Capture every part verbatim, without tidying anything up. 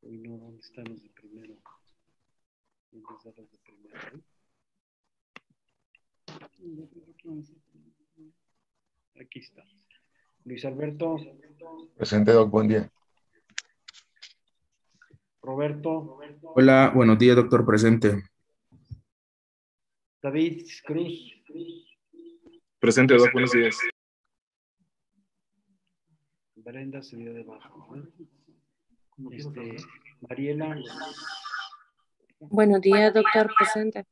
Uy, no, ¿dónde están los de primero? ¿Dónde están los de primero? ¿Eh? Aquí está. Luis Alberto, Presente, Doc, buen día. Roberto, Hola, buenos días, doctor presente. David Cruz, Presente, Doc, buenos días. Brenda se dio de baja. ¿No? Este, Mariela, Buenos días, doctor presente.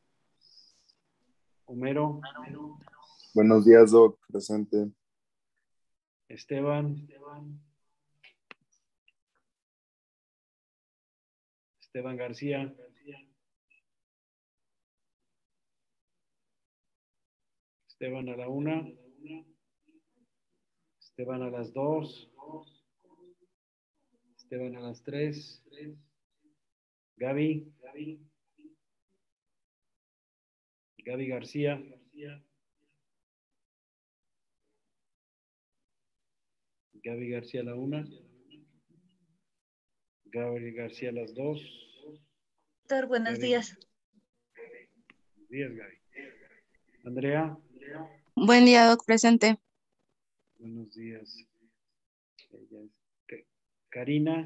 Homero, Buenos días, Doc, presente. Esteban, Esteban García, Esteban a la una, Esteban a las dos, Esteban a las tres, Gaby, Gaby García, Gaby García a la una, Gaby García a las dos. Doctor, buenos Gaby. días. Buenos días, Gaby. Andrea. Buen día, Doc, presente. Buenos días. Ella es Karina.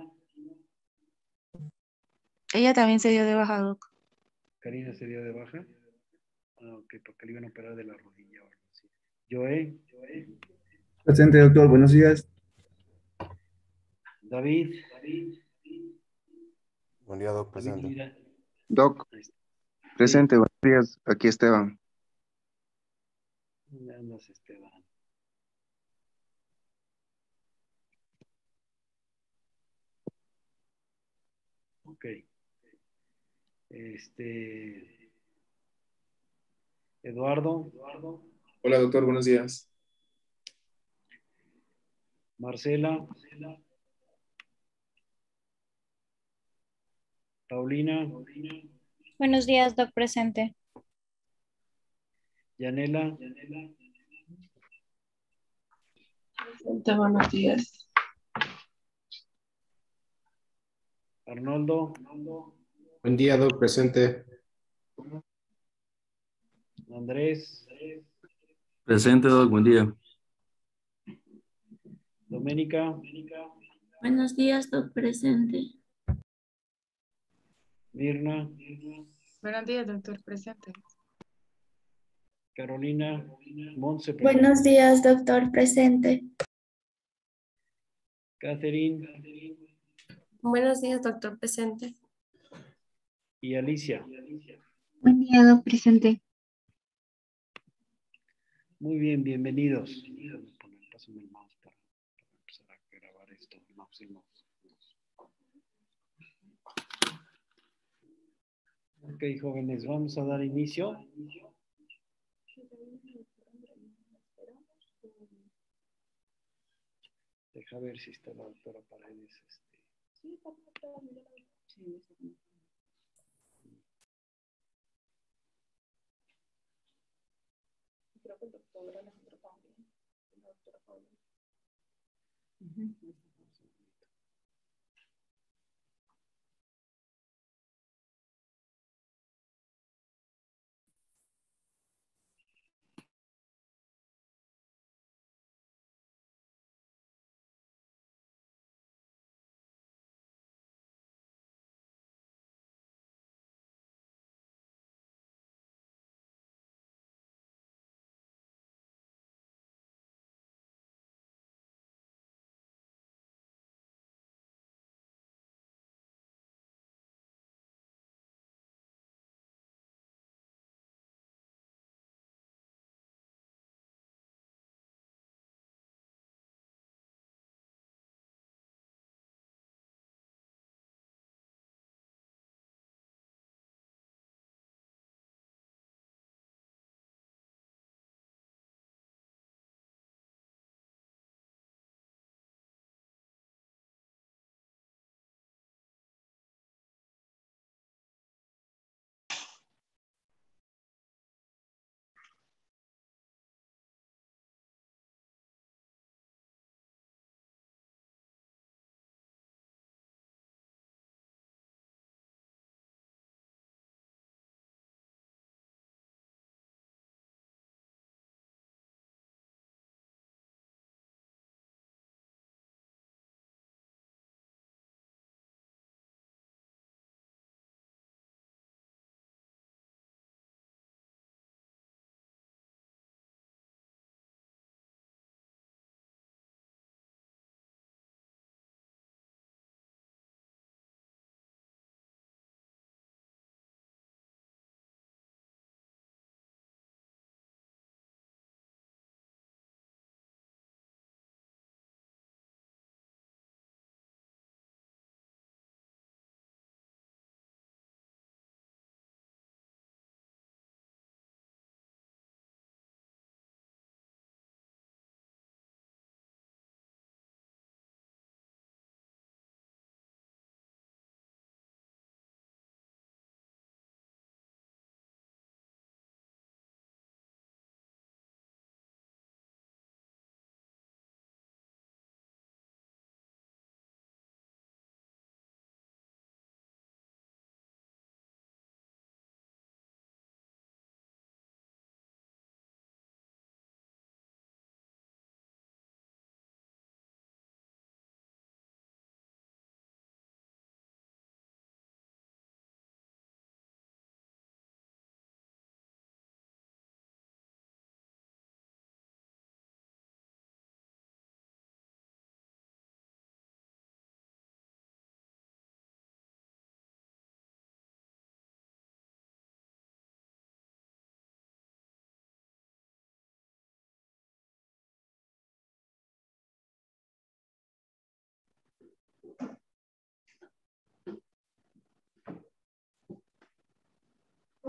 Ella también se dio de baja, Doc. Karina se dio de baja. Ah, ok, porque le iban a operar de la rodilla o algo así. Joé. Presente, doctor, buenos días. David. Buen día, Doc, David presente. Lira. Doc, Sí. presente, buenos días. Aquí Esteban. ¿Dónde andas, Esteban? Ok. Este. Eduardo. Hola, doctor, buenos días. Marcela. Paulina. Buenos días, Doc presente. Yanela. Presente, buenos días. Arnoldo. Buen día, Doc, presente. Andrés. Presente, Doc, buen día. Doménica. Buenos días, Doc, presente. Mirna. Buenos días, doctor presente. Carolina. Montse. Buenos días, doctor presente. Catherine. Buenos días, doctor presente. Y Alicia. Buen día, Doc, presente. Muy bien, bienvenidos. Pásame el mouse para, para empezar a grabar esto. El mouse, el mouse. Ok, jóvenes, vamos a dar inicio. Deja ver si está la doctora Paredes. Este. Sí, está la doctora. Sí, creo que el doctor Alejandro también. La doctora Paula. Uh-huh.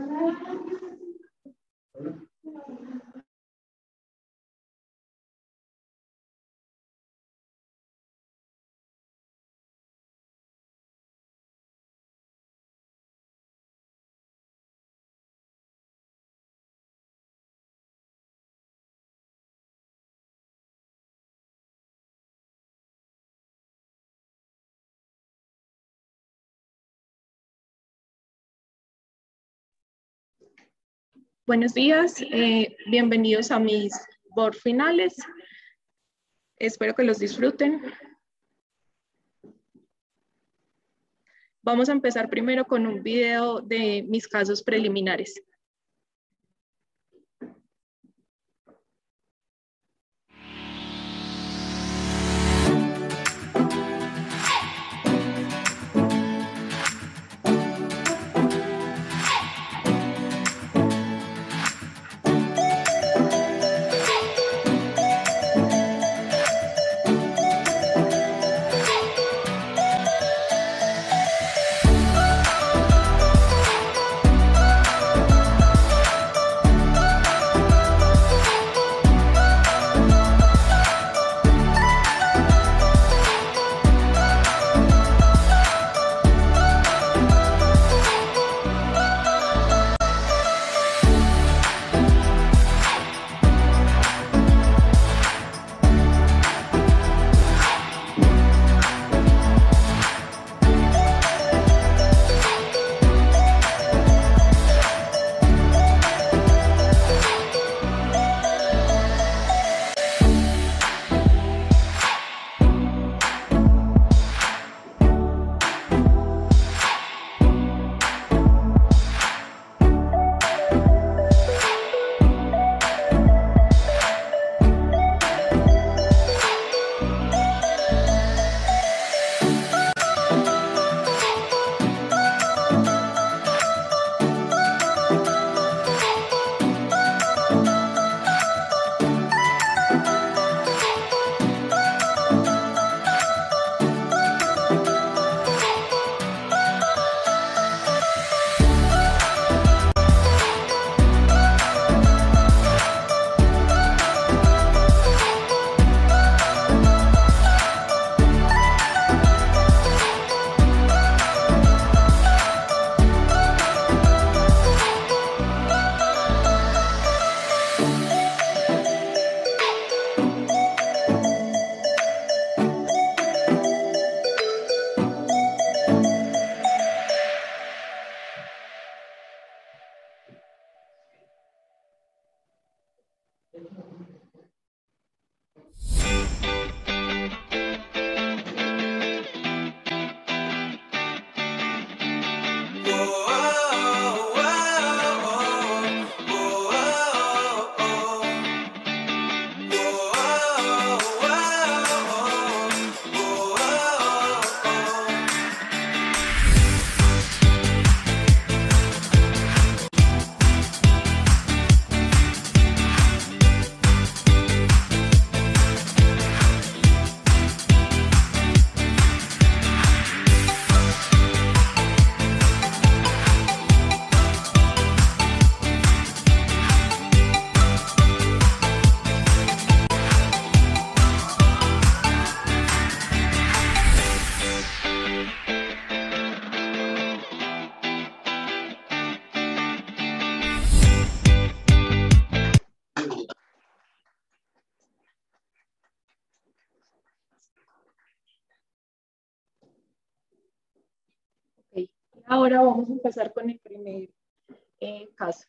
Buenos días, eh, bienvenidos a mis board finales. Espero que los disfruten. Vamos a empezar primero con un video de mis casos preliminares. Ahora vamos a empezar con el primer eh, caso.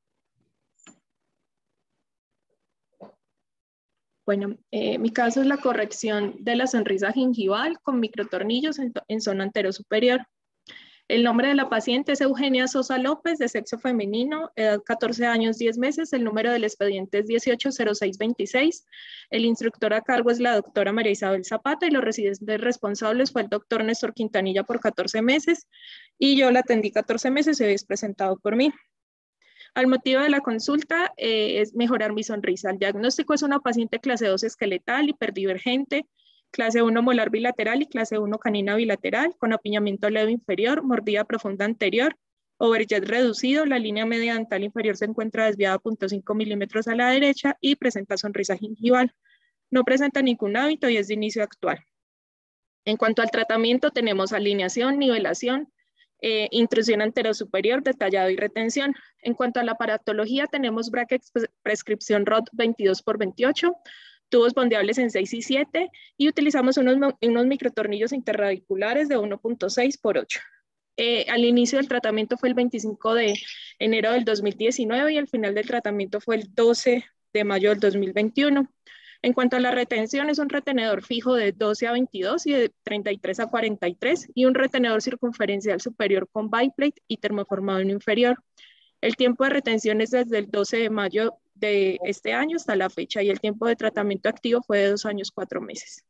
Bueno, eh, mi caso es la corrección de la sonrisa gingival con microtornillos en, en zona anterosuperior. El nombre de la paciente es Eugenia Sosa López, de sexo femenino, edad catorce años, diez meses. El número del expediente es dieciocho cero seis veintiséis. El instructor a cargo es la doctora María Isabel Zapata y los residentes responsables fue el doctor Néstor Quintanilla por catorce meses y yo la atendí catorce meses y hoy es presentado por mí. Al motivo de la consulta eh, es mejorar mi sonrisa. El diagnóstico es una paciente clase dos esqueletal, hiperdivergente, clase uno molar bilateral y clase uno canina bilateral, con apiñamiento leve inferior, mordida profunda anterior, Overjet reducido, la línea media dental inferior se encuentra desviada cero punto cinco milímetros a la derecha y presenta sonrisa gingival. No presenta ningún hábito y es de inicio actual. En cuanto al tratamiento, tenemos alineación, nivelación, eh, intrusión anterosuperior, detallado y retención. En cuanto a la aparatología, tenemos brackets prescripción R O D veintidós por veintiocho, tubos bondeables en seis y siete y utilizamos unos, unos microtornillos interradiculares de uno punto seis por ocho. Eh, al inicio del tratamiento fue el veinticinco de enero del dos mil diecinueve y el final del tratamiento fue el doce de mayo del dos mil veintiuno. En cuanto a la retención, es un retenedor fijo de doce a veintidós y de treinta y tres a cuarenta y tres y un retenedor circunferencial superior con biplate y termoformado en inferior. El tiempo de retención es desde el doce de mayo de este año hasta la fecha y el tiempo de tratamiento activo fue de dos años, cuatro meses.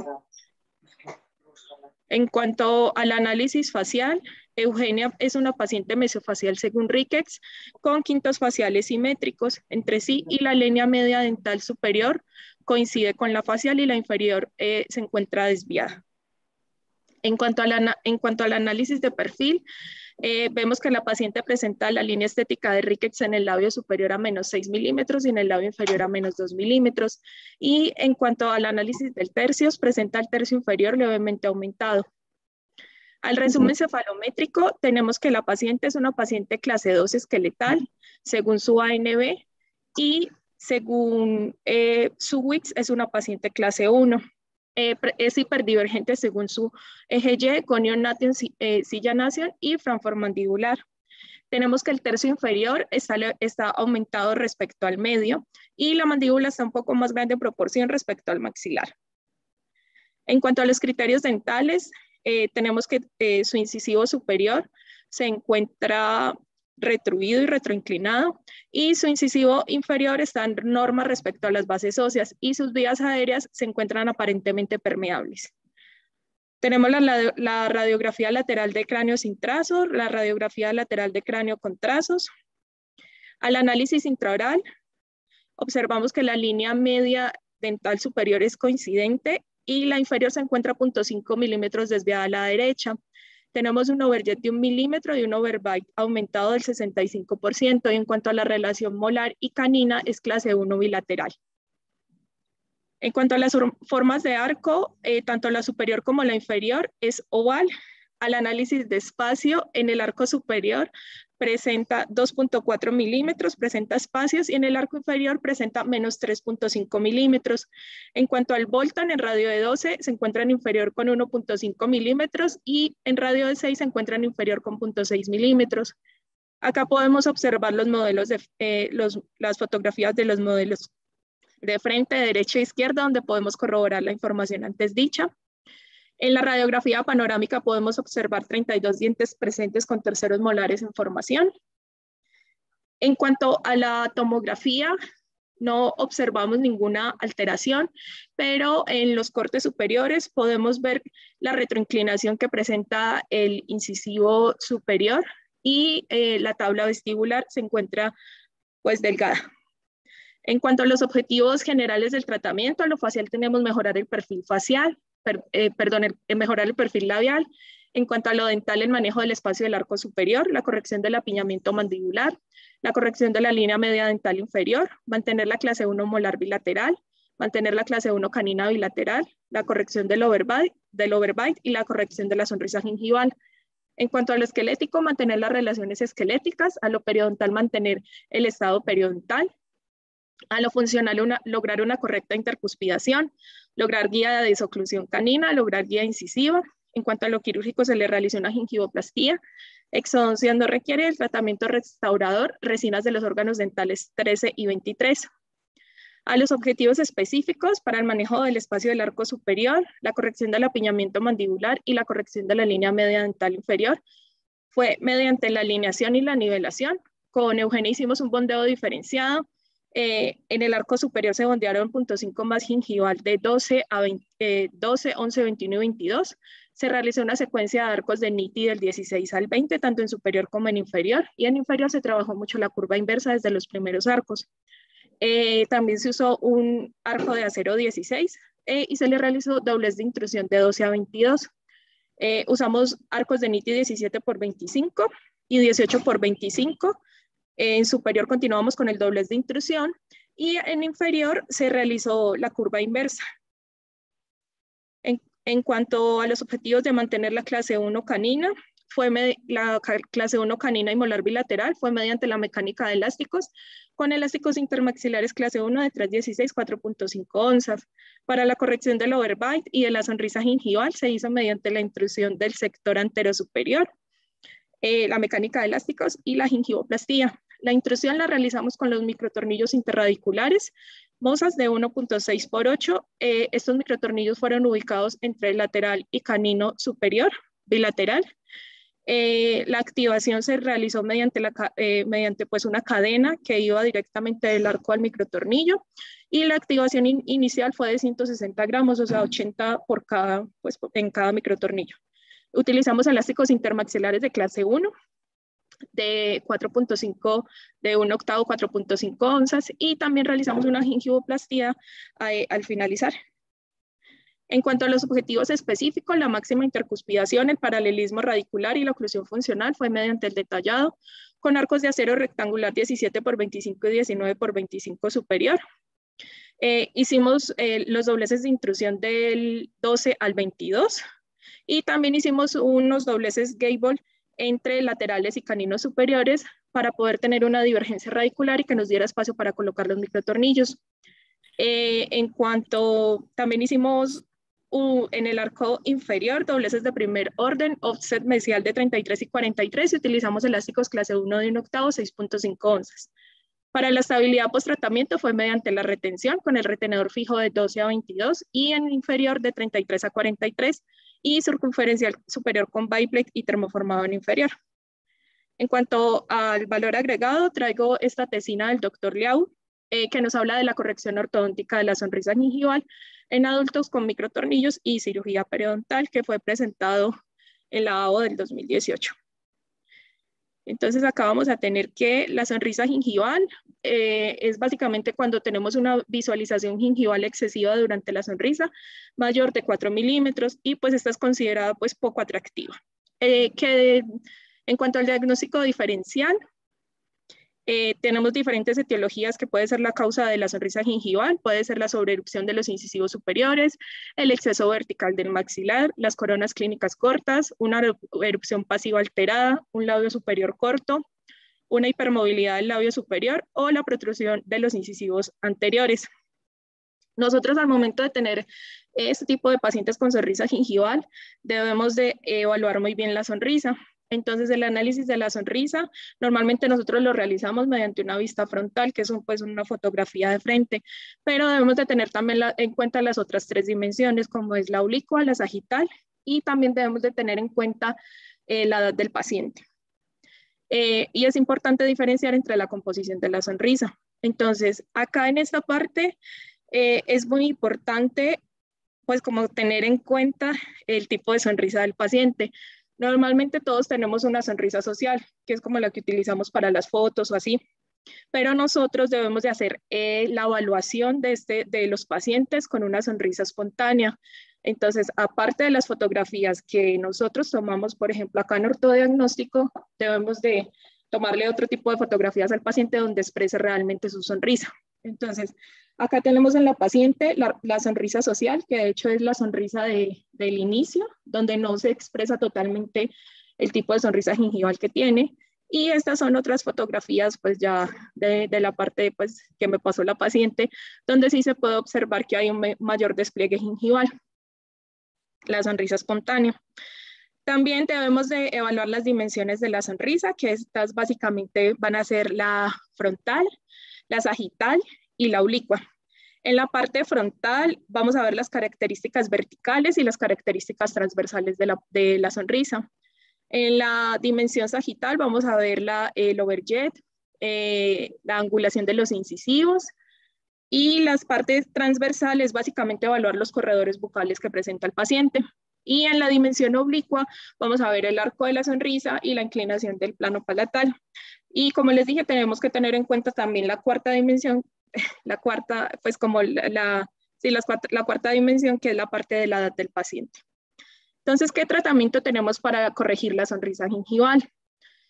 En cuanto al análisis facial, Eugenia es una paciente mesofacial según Ricketts con quintos faciales simétricos entre sí y la línea media dental superior coincide con la facial y la inferior eh, se encuentra desviada. En cuanto, a la, en cuanto al análisis de perfil, eh, vemos que la paciente presenta la línea estética de Ricketts en el labio superior a menos seis milímetros y en el labio inferior a menos dos milímetros. Y en cuanto al análisis del tercios, presenta el tercio inferior levemente aumentado. Al resumen cefalométrico, tenemos que la paciente es una paciente clase dos esqueletal, según su A N B, y según eh, su W I C S es una paciente clase uno. Eh, es hiperdivergente según su eje Y, Gonion Nation, eh, Silla Nation y Frankfurt mandibular. Tenemos que el tercio inferior está, está aumentado respecto al medio y la mandíbula está un poco más grande en proporción respecto al maxilar. En cuanto a los criterios dentales, eh, tenemos que eh, su incisivo superior se encuentra retruido y retroinclinado y su incisivo inferior está en norma respecto a las bases óseas y sus vías aéreas se encuentran aparentemente permeables. Tenemos la, la radiografía lateral de cráneo sin trazos, la radiografía lateral de cráneo con trazos. Al análisis intraoral, observamos que la línea media dental superior es coincidente y la inferior se encuentra a cero punto cinco milímetros desviada a la derecha. Tenemos un overjet de un milímetro y un overbite aumentado del sesenta y cinco por ciento y en cuanto a la relación molar y canina es clase uno bilateral. En cuanto a las formas de arco, eh, tanto la superior como la inferior es oval. Al análisis de espacio, en el arco superior presenta dos punto cuatro milímetros, presenta espacios y en el arco inferior presenta menos tres punto cinco milímetros. En cuanto al Bolton, en radio de doce se encuentra en inferior con uno punto cinco milímetros y en radio de seis se encuentra en inferior con cero punto seis milímetros. Acá podemos observar los modelos de, eh, los, las fotografías de los modelos de frente, derecha e izquierda, donde podemos corroborar la información antes dicha. En la radiografía panorámica podemos observar treinta y dos dientes presentes con terceros molares en formación. En cuanto a la tomografía, no observamos ninguna alteración, pero en los cortes superiores podemos ver la retroinclinación que presenta el incisivo superior y eh, la tabla vestibular se encuentra pues delgada. En cuanto a los objetivos generales del tratamiento, a lo facial tenemos mejorar el perfil facial, per, eh, perdón, el, eh, mejorar el perfil labial. En cuanto a lo dental, el manejo del espacio del arco superior, la corrección del apiñamiento mandibular, la corrección de la línea media dental inferior, mantener la clase uno molar bilateral, mantener la clase uno canina bilateral, la corrección del overbite, del overbite y la corrección de la sonrisa gingival. En cuanto a lo esquelético, mantener las relaciones esqueléticas, a lo periodontal, mantener el estado periodontal, a lo funcional, una, lograr una correcta intercuspidación, lograr guía de desoclusión canina, lograr guía incisiva. En cuanto a lo quirúrgico, se le realiza una gingivoplastía. Exodoncia no requiere el tratamiento restaurador, resinas de los órganos dentales trece y veintitrés. A los objetivos específicos para el manejo del espacio del arco superior, la corrección del apiñamiento mandibular y la corrección de la línea media dental inferior, fue mediante la alineación y la nivelación. Con Eugenia hicimos un bondeo diferenciado. Eh, en el arco superior se bondearon cero punto cinco más gingival de doce, a veinte, eh, doce, once, veintiuno y veintidós. Se realizó una secuencia de arcos de N I T I del dieciséis al veinte, tanto en superior como en inferior. Y en inferior se trabajó mucho la curva inversa desde los primeros arcos. Eh, también se usó un arco de acero dieciséis eh, y se le realizó doblez de intrusión de doce a veintidós. Eh, usamos arcos de N I T I diecisiete por veinticinco y dieciocho por veinticinco. En superior continuamos con el doblez de intrusión y en inferior se realizó la curva inversa. En, en cuanto a los objetivos de mantener la clase uno canina, fue la clase uno canina y molar bilateral fue mediante la mecánica de elásticos con elásticos intermaxilares clase uno de tres dieciséis, cuatro punto cinco onzas. Para la corrección del overbite y de la sonrisa gingival se hizo mediante la intrusión del sector antero superior, eh, la mecánica de elásticos y la gingivoplastía. La intrusión la realizamos con los microtornillos interradiculares, Mosas de uno punto seis por ocho. Eh, estos microtornillos fueron ubicados entre el lateral y canino superior, bilateral. Eh, la activación se realizó mediante, la, eh, mediante pues una cadena que iba directamente del arco al microtornillo y la activación in, inicial fue de ciento sesenta gramos, o sea, ochenta por cada, pues, en cada microtornillo. Utilizamos elásticos intermaxilares de clase uno de cuatro punto cinco, de un octavo, cuatro punto cinco onzas y también realizamos una gingivoplastía eh, al finalizar. En cuanto a los objetivos específicos, la máxima intercuspidación, el paralelismo radicular y la oclusión funcional fue mediante el detallado con arcos de acero rectangular diecisiete por veinticinco y diecinueve por veinticinco superior. Eh, hicimos eh, los dobleces de intrusión del doce al veintidós y también hicimos unos dobleces Gable entre laterales y caninos superiores para poder tener una divergencia radicular y que nos diera espacio para colocar los microtornillos. Eh, en cuanto, también hicimos Uh, en el arco inferior, dobleces de primer orden, offset mesial de treinta y tres y cuarenta y tres y utilizamos elásticos clase uno de un octavo, seis punto cinco onzas. Para la estabilidad post-tratamiento fue mediante la retención con el retenedor fijo de doce a veintidós y en inferior de treinta y tres a cuarenta y tres y circunferencial superior con biplate y termoformado en inferior. En cuanto al valor agregado, traigo esta tesina del doctor Liao, eh, que nos habla de la corrección ortodóntica de la sonrisa gingival en adultos con microtornillos y cirugía periodontal, que fue presentado en la A O del dos mil dieciocho. Entonces acá vamos a tener que la sonrisa gingival eh, es básicamente cuando tenemos una visualización gingival excesiva durante la sonrisa, mayor de cuatro milímetros, y pues esta es considerada pues poco atractiva. Eh, que en cuanto al diagnóstico diferencial, Eh, tenemos diferentes etiologías que puede ser la causa de la sonrisa gingival, puede ser la sobreerupción de los incisivos superiores, el exceso vertical del maxilar, las coronas clínicas cortas, una erupción pasiva alterada, un labio superior corto, una hipermovilidad del labio superior o la protrusión de los incisivos anteriores. Nosotros al momento de tener este tipo de pacientes con sonrisa gingival debemos de evaluar muy bien la sonrisa. Entonces, el análisis de la sonrisa, normalmente nosotros lo realizamos mediante una vista frontal, que es un, pues, una fotografía de frente, pero debemos de tener también la, en cuenta las otras tres dimensiones, como es la oblicua, la sagital, y también debemos de tener en cuenta eh, la edad del paciente. Eh, y es importante diferenciar entre la composición de la sonrisa. Entonces, acá en esta parte eh, es muy importante, pues, como tener en cuenta el tipo de sonrisa del paciente. Normalmente todos tenemos una sonrisa social, que es como la que utilizamos para las fotos o así, pero nosotros debemos de hacer eh, la evaluación de, este, de los pacientes con una sonrisa espontánea. Entonces, aparte de las fotografías que nosotros tomamos, por ejemplo, acá en ortodiagnóstico, debemos de tomarle otro tipo de fotografías al paciente donde exprese realmente su sonrisa. Entonces, acá tenemos en la paciente la, la sonrisa social, que de hecho es la sonrisa de, del inicio, donde no se expresa totalmente el tipo de sonrisa gingival que tiene. Y estas son otras fotografías pues ya de, de la parte pues, que me pasó la paciente, donde sí se puede observar que hay un mayor despliegue gingival, la sonrisa espontánea. También debemos de evaluar las dimensiones de la sonrisa, que estas básicamente van a ser la frontal, la sagital y la oblicua. En la parte frontal vamos a ver las características verticales y las características transversales de la, de la sonrisa. En la dimensión sagital vamos a ver la, el overjet, eh, la angulación de los incisivos, y las partes transversales básicamente evaluar los corredores bucales que presenta el paciente. Y en la dimensión oblicua vamos a ver el arco de la sonrisa y la inclinación del plano palatal. Y como les dije, tenemos que tener en cuenta también la cuarta dimensión, la cuarta, pues como la, la, sí, la, cuarta, la cuarta dimensión, que es la parte de la edad del paciente. Entonces, ¿qué tratamiento tenemos para corregir la sonrisa gingival?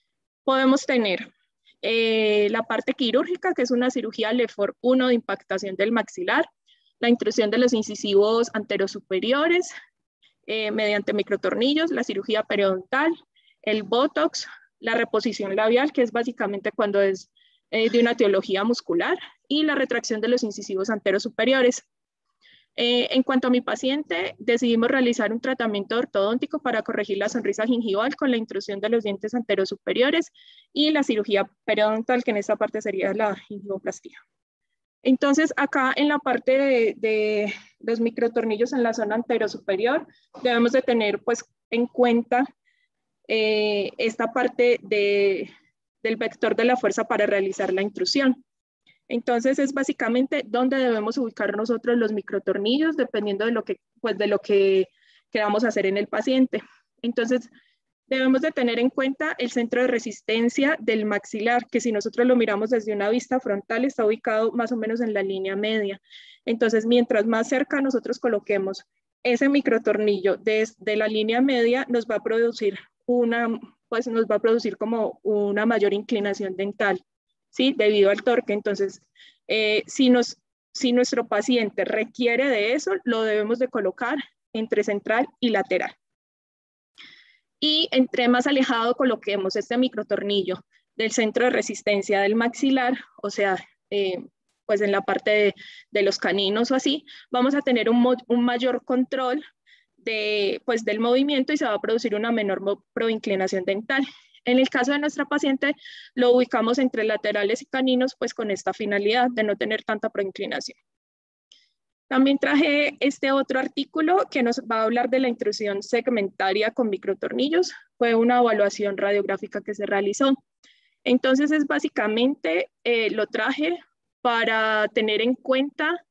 podemos tener eh, la parte quirúrgica, que es una cirugía Lefort uno de impactación del maxilar, la intrusión de los incisivos anterosuperiores eh, mediante microtornillos, la cirugía periodontal, el botox, la reposición labial, que es básicamente cuando es eh, de una etiología muscular, y la retracción de los incisivos anterosuperiores. Eh, en cuanto a mi paciente, decidimos realizar un tratamiento ortodóntico para corregir la sonrisa gingival con la intrusión de los dientes anterosuperiores y la cirugía periodontal, que en esta parte sería la gingivoplastia. Entonces, acá en la parte de, de los microtornillos en la zona anterosuperior, debemos de tener pues en cuenta eh, esta parte de, del vector de la fuerza para realizar la intrusión. Entonces es básicamente dónde debemos ubicar nosotros los microtornillos dependiendo de lo que, pues de lo que queramos hacer en el paciente. Entonces debemos de tener en cuenta el centro de resistencia del maxilar, que si nosotros lo miramos desde una vista frontal está ubicado más o menos en la línea media. Entonces mientras más cerca nosotros coloquemos ese microtornillo desde la línea media nos va a producir una, pues nos va a producir como una mayor inclinación dental. ¿Sí? Debido al torque. Entonces, eh, si, nos, si nuestro paciente requiere de eso, lo debemos de colocar entre central y lateral. Y entre más alejado coloquemos este microtornillo del centro de resistencia del maxilar, o sea, eh, pues en la parte de, de los caninos o así, vamos a tener un, un mayor control de, pues, del movimiento y se va a producir una menor proinclinación dental. En el caso de nuestra paciente, lo ubicamos entre laterales y caninos, pues con esta finalidad de no tener tanta proinclinación. También traje este otro artículo que nos va a hablar de la intrusión segmentaria con microtornillos. Fue una evaluación radiográfica que se realizó. Entonces, es básicamente, eh, lo traje para tener en cuenta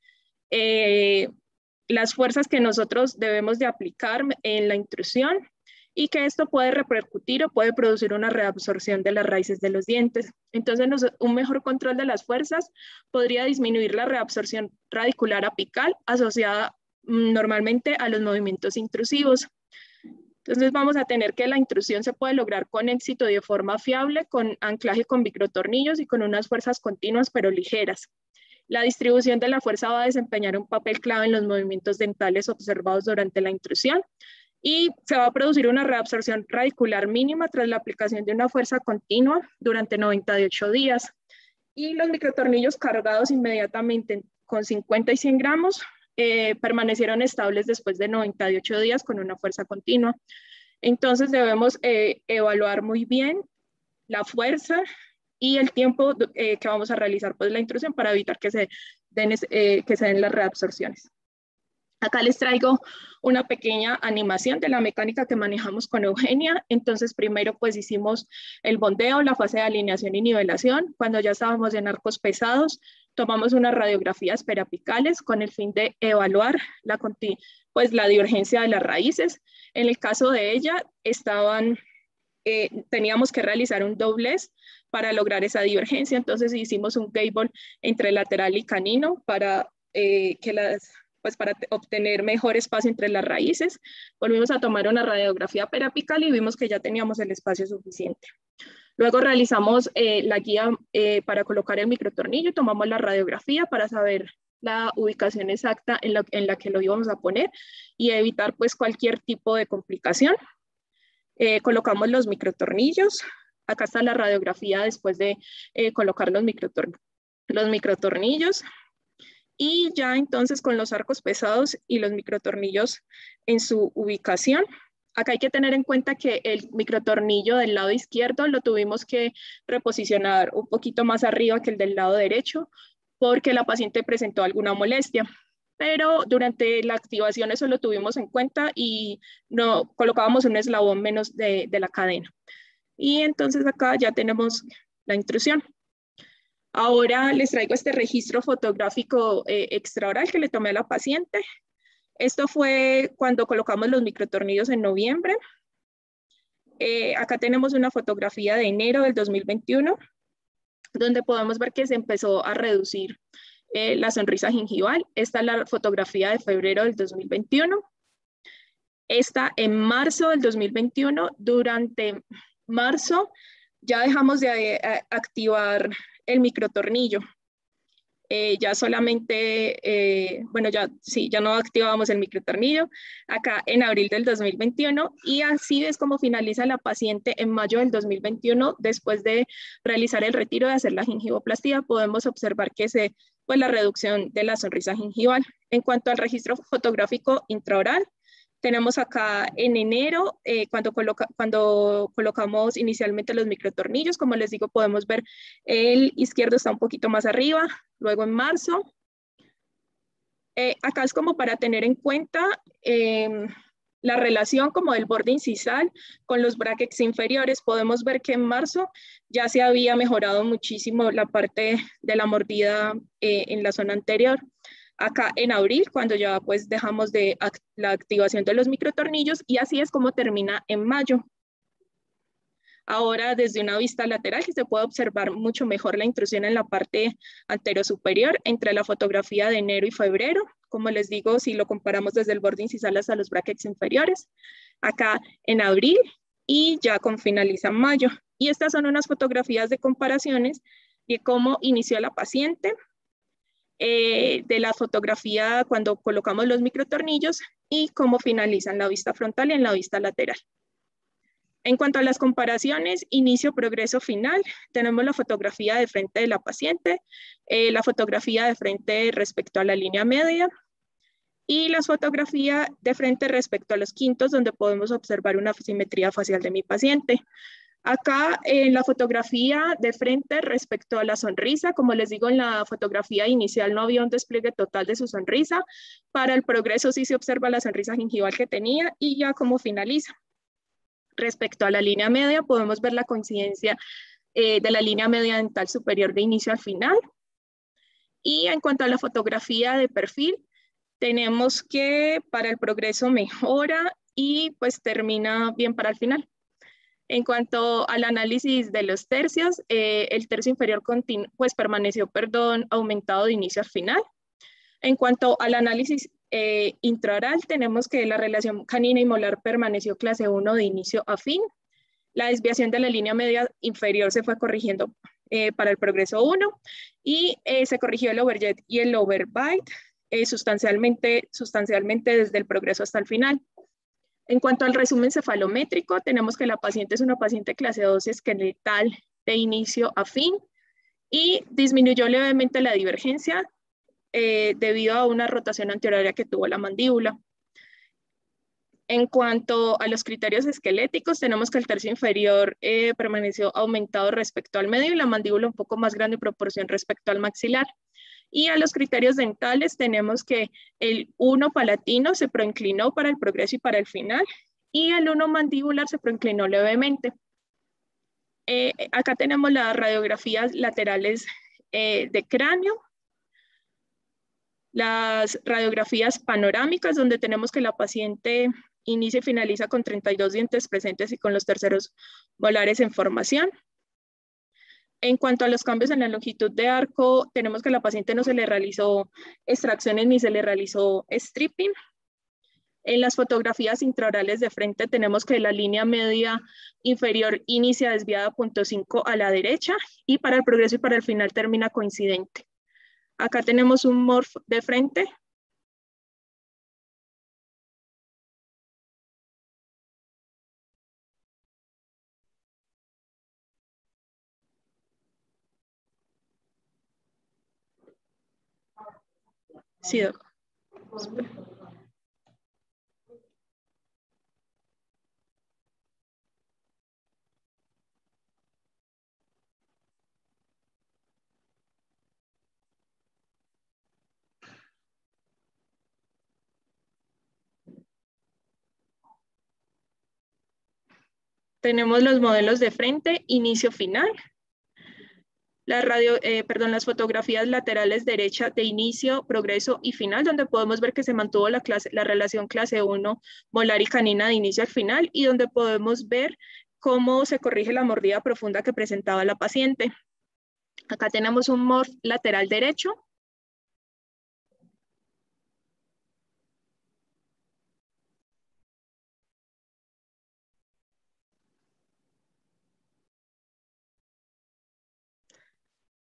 eh, las fuerzas que nosotros debemos de aplicar en la intrusión, y que esto puede repercutir o puede producir una reabsorción de las raíces de los dientes. Entonces, nos, un mejor control de las fuerzas podría disminuir la reabsorción radicular apical asociada mmm, normalmente a los movimientos intrusivos. Entonces, vamos a tener que la intrusión se puede lograr con éxito y de forma fiable, con anclaje con microtornillos y con unas fuerzas continuas pero ligeras. La distribución de la fuerza va a desempeñar un papel clave en los movimientos dentales observados durante la intrusión, y se va a producir una reabsorción radicular mínima tras la aplicación de una fuerza continua durante noventa y ocho días. Y los microtornillos cargados inmediatamente con cincuenta y cien gramos eh, permanecieron estables después de noventa y ocho días con una fuerza continua. Entonces debemos eh, evaluar muy bien la fuerza y el tiempo eh, que vamos a realizar pues, la intrusión para evitar que se den, eh, que se den las reabsorciones. Acá les traigo una pequeña animación de la mecánica que manejamos con Eugenia. Entonces, primero pues hicimos el bondeo, la fase de alineación y nivelación. Cuando ya estábamos en arcos pesados, tomamos unas radiografías periapicales con el fin de evaluar la, pues, la divergencia de las raíces. En el caso de ella, estaban, eh, teníamos que realizar un doblez para lograr esa divergencia. Entonces, hicimos un gable entre lateral y canino para eh, que las... pues para obtener mejor espacio entre las raíces. Volvimos a tomar una radiografía periapical y vimos que ya teníamos el espacio suficiente. Luego realizamos eh, la guía eh, para colocar el microtornillo, tomamos la radiografía para saber la ubicación exacta en la, en la que lo íbamos a poner y evitar pues cualquier tipo de complicación. Eh, colocamos los microtornillos. Acá está la radiografía después de eh, colocar los, microtor los microtornillos. Y ya entonces con los arcos pesados y los microtornillos en su ubicación. Acá hay que tener en cuenta que el microtornillo del lado izquierdo lo tuvimos que reposicionar un poquito más arriba que el del lado derecho porque la paciente presentó alguna molestia. Pero durante la activación eso lo tuvimos en cuenta y no colocábamos un eslabón menos de, de la cadena. Y entonces acá ya tenemos la intrusión. Ahora les traigo este registro fotográfico eh, extraoral que le tomé a la paciente. Esto fue cuando colocamos los microtornillos en noviembre. Eh, acá tenemos una fotografía de enero del dos mil veintiuno, donde podemos ver que se empezó a reducir eh, la sonrisa gingival. Esta es la fotografía de febrero del dos mil veintiuno. Esta en marzo del dos mil veintiuno, durante marzo, ya dejamos de eh, activar el microtornillo. Eh, ya solamente, eh, bueno, ya sí, ya no activábamos el microtornillo acá en abril del dos mil veintiuno y así es como finaliza la paciente en mayo del dos mil veintiuno. Después de realizar el retiro de hacer la gingivoplastia, podemos observar que se, pues, la reducción de la sonrisa gingival. En cuanto al registro fotográfico intraoral, tenemos acá en enero, eh, cuando, coloca, cuando colocamos inicialmente los microtornillos, como les digo, podemos ver el izquierdo está un poquito más arriba, luego en marzo. Eh, acá es como para tener en cuenta eh, la relación como del borde incisal con los brackets inferiores. Podemos ver que en marzo ya se había mejorado muchísimo la parte de la mordida eh, en la zona anterior. Acá en abril, cuando ya pues dejamos de act la activación de los microtornillos, y así es como termina en mayo. Ahora desde una vista lateral que se puede observar mucho mejor la intrusión en la parte anterosuperior entre la fotografía de enero y febrero. Como les digo, si lo comparamos desde el borde incisal hasta los brackets inferiores, acá en abril y ya con finaliza en mayo. Y estas son unas fotografías de comparaciones de cómo inició la paciente, Eh, de la fotografía cuando colocamos los microtornillos y cómo finalizan la vista frontal y en la vista lateral. En cuanto a las comparaciones, inicio, progreso, final, tenemos la fotografía de frente de la paciente, eh, la fotografía de frente respecto a la línea media y la fotografía de frente respecto a los quintos, donde podemos observar una simetría facial de mi paciente. Acá en la fotografía de frente respecto a la sonrisa, como les digo, en la fotografía inicial no había un despliegue total de su sonrisa. Para el progreso sí se observa la sonrisa gingival que tenía y ya como finaliza. Respecto a la línea media, podemos ver la coincidencia eh, de la línea media dental superior de inicio al final. Y en cuanto a la fotografía de perfil, tenemos que para el progreso mejora y pues termina bien para el final. En cuanto al análisis de los tercios, eh, el tercio inferior pues permaneció, perdón, aumentado de inicio a final. En cuanto al análisis eh, intraoral, tenemos que la relación canina y molar permaneció clase uno de inicio a fin. La desviación de la línea media inferior se fue corrigiendo eh, para el progreso uno y eh, se corrigió el overjet y el overbite eh, sustancialmente, sustancialmente desde el progreso hasta el final. En cuanto al resumen cefalométrico, tenemos que la paciente es una paciente clase dos esqueletal de inicio a fin y disminuyó levemente la divergencia eh, debido a una rotación anterior que tuvo la mandíbula. En cuanto a los criterios esqueléticos, tenemos que el tercio inferior eh, permaneció aumentado respecto al medio y la mandíbula un poco más grande en proporción respecto al maxilar. Y a los criterios dentales tenemos que el uno palatino se proinclinó para el progreso y para el final y el uno mandibular se proinclinó levemente. Eh, acá tenemos las radiografías laterales eh, de cráneo, las radiografías panorámicas donde tenemos que la paciente inicia y finaliza con treinta y dos dientes presentes y con los terceros molares en formación. En cuanto a los cambios en la longitud de arco, tenemos que a la paciente no se le realizó extracciones ni se le realizó stripping. En las fotografías intraorales de frente tenemos que la línea media inferior inicia desviada a punto cinco a la derecha y para el progreso y para el final termina coincidente. Acá tenemos un morph de frente. Sí, doctor. Tenemos los modelos de frente, inicio, final. La radio, eh, perdón, las fotografías laterales derecha de inicio, progreso y final, donde podemos ver que se mantuvo la, clase, la relación clase uno molar y canina de inicio al final y donde podemos ver cómo se corrige la mordida profunda que presentaba la paciente. Acá tenemos un morph lateral derecho.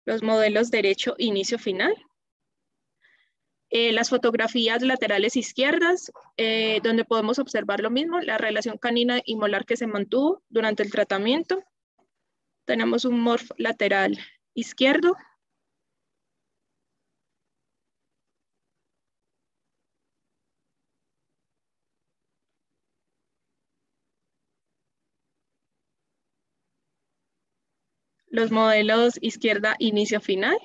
los modelos derecho, inicio, final. Eh, las fotografías laterales izquierdas, eh, donde podemos observar lo mismo, la relación canina y molar que se mantuvo durante el tratamiento. Tenemos un morf lateral izquierdo. Los modelos izquierda, inicio, final.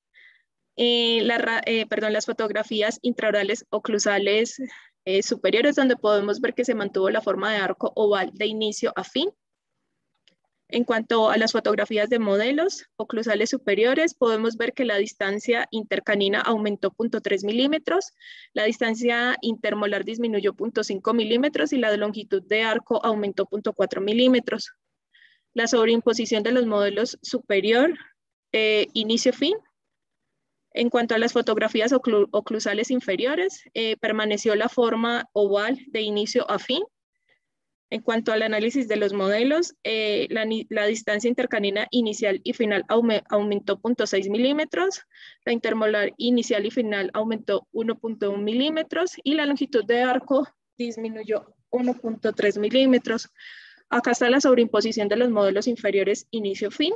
Eh, la, eh, perdón, las fotografías intraorales oclusales eh, superiores, donde podemos ver que se mantuvo la forma de arco oval de inicio a fin. En cuanto a las fotografías de modelos oclusales superiores, podemos ver que la distancia intercanina aumentó cero punto tres milímetros, la distancia intermolar disminuyó cero punto cinco milímetros y la longitud de arco aumentó cero punto cuatro milímetros. La sobreimposición de los modelos superior, eh, inicio-fin. En cuanto a las fotografías oclu oclusales inferiores, eh, permaneció la forma oval de inicio a fin. En cuanto al análisis de los modelos, eh, la, la distancia intercanina inicial y final aume, aumentó cero punto seis milímetros, la intermolar inicial y final aumentó uno punto uno milímetros y la longitud de arco disminuyó uno punto tres milímetros. Acá está la sobreimposición de los modelos inferiores inicio-fin.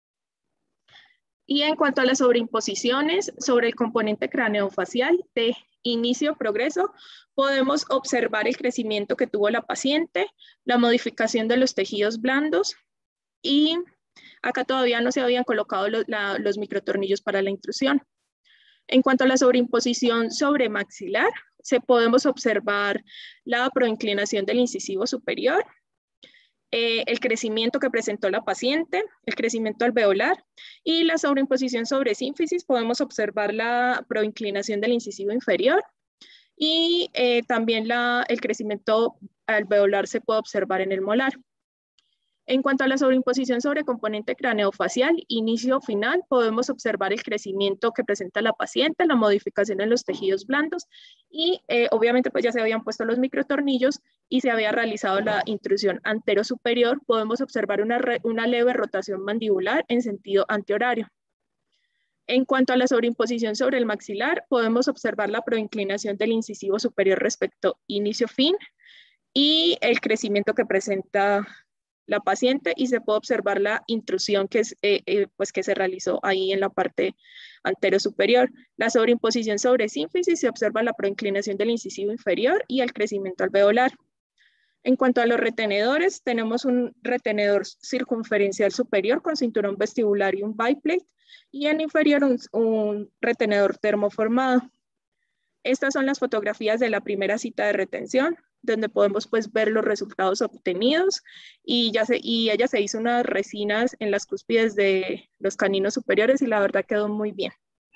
Y en cuanto a las sobreimposiciones sobre el componente craneofacial de inicio-progreso, podemos observar el crecimiento que tuvo la paciente, la modificación de los tejidos blandos y acá todavía no se habían colocado los, la, los microtornillos para la intrusión. En cuanto a la sobreimposición sobre maxilar, se podemos observar la proinclinación del incisivo superior, Eh, el crecimiento que presentó la paciente, el crecimiento alveolar y la sobreimposición sobre sínfisis podemos observar la proinclinación del incisivo inferior y eh, también la, el crecimiento alveolar se puede observar en el molar. En cuanto a la sobreimposición sobre componente craneofacial, inicio final, podemos observar el crecimiento que presenta la paciente, la modificación en los tejidos blandos y eh, obviamente pues ya se habían puesto los microtornillos y se había realizado la intrusión antero-superior. Podemos observar una, una leve rotación mandibular en sentido antihorario. En cuanto a la sobreimposición sobre el maxilar, podemos observar la proinclinación del incisivo superior respecto inicio-fin y el crecimiento que presenta la paciente y se puede observar la intrusión que, es, eh, eh, pues que se realizó ahí en la parte antero-superior. La sobreimposición sobre sínfisis se observa la proinclinación del incisivo inferior y el crecimiento alveolar. En cuanto a los retenedores, tenemos un retenedor circunferencial superior con cinturón vestibular y un biplate y en inferior un, un retenedor termoformado. Estas son las fotografías de la primera cita de retención, donde podemos pues ver los resultados obtenidos y, ya se, y ella se hizo unas resinas en las cúspides de los caninos superiores y la verdad quedó muy bien.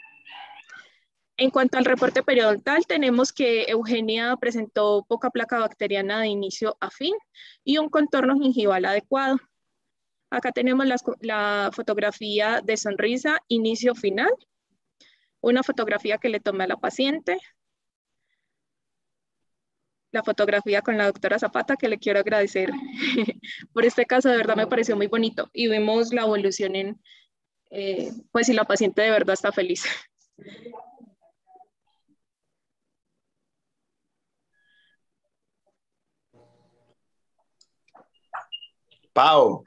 En cuanto al reporte periodontal, tenemos que Eugenia presentó poca placa bacteriana de inicio a fin y un contorno gingival adecuado. Acá tenemos la, la fotografía de sonrisa inicio-final, una fotografía que le tomé a la paciente, la fotografía con la doctora Zapata, que le quiero agradecer por este caso, de verdad me pareció muy bonito y vimos la evolución en, eh, pues si la paciente de verdad está feliz. Pau.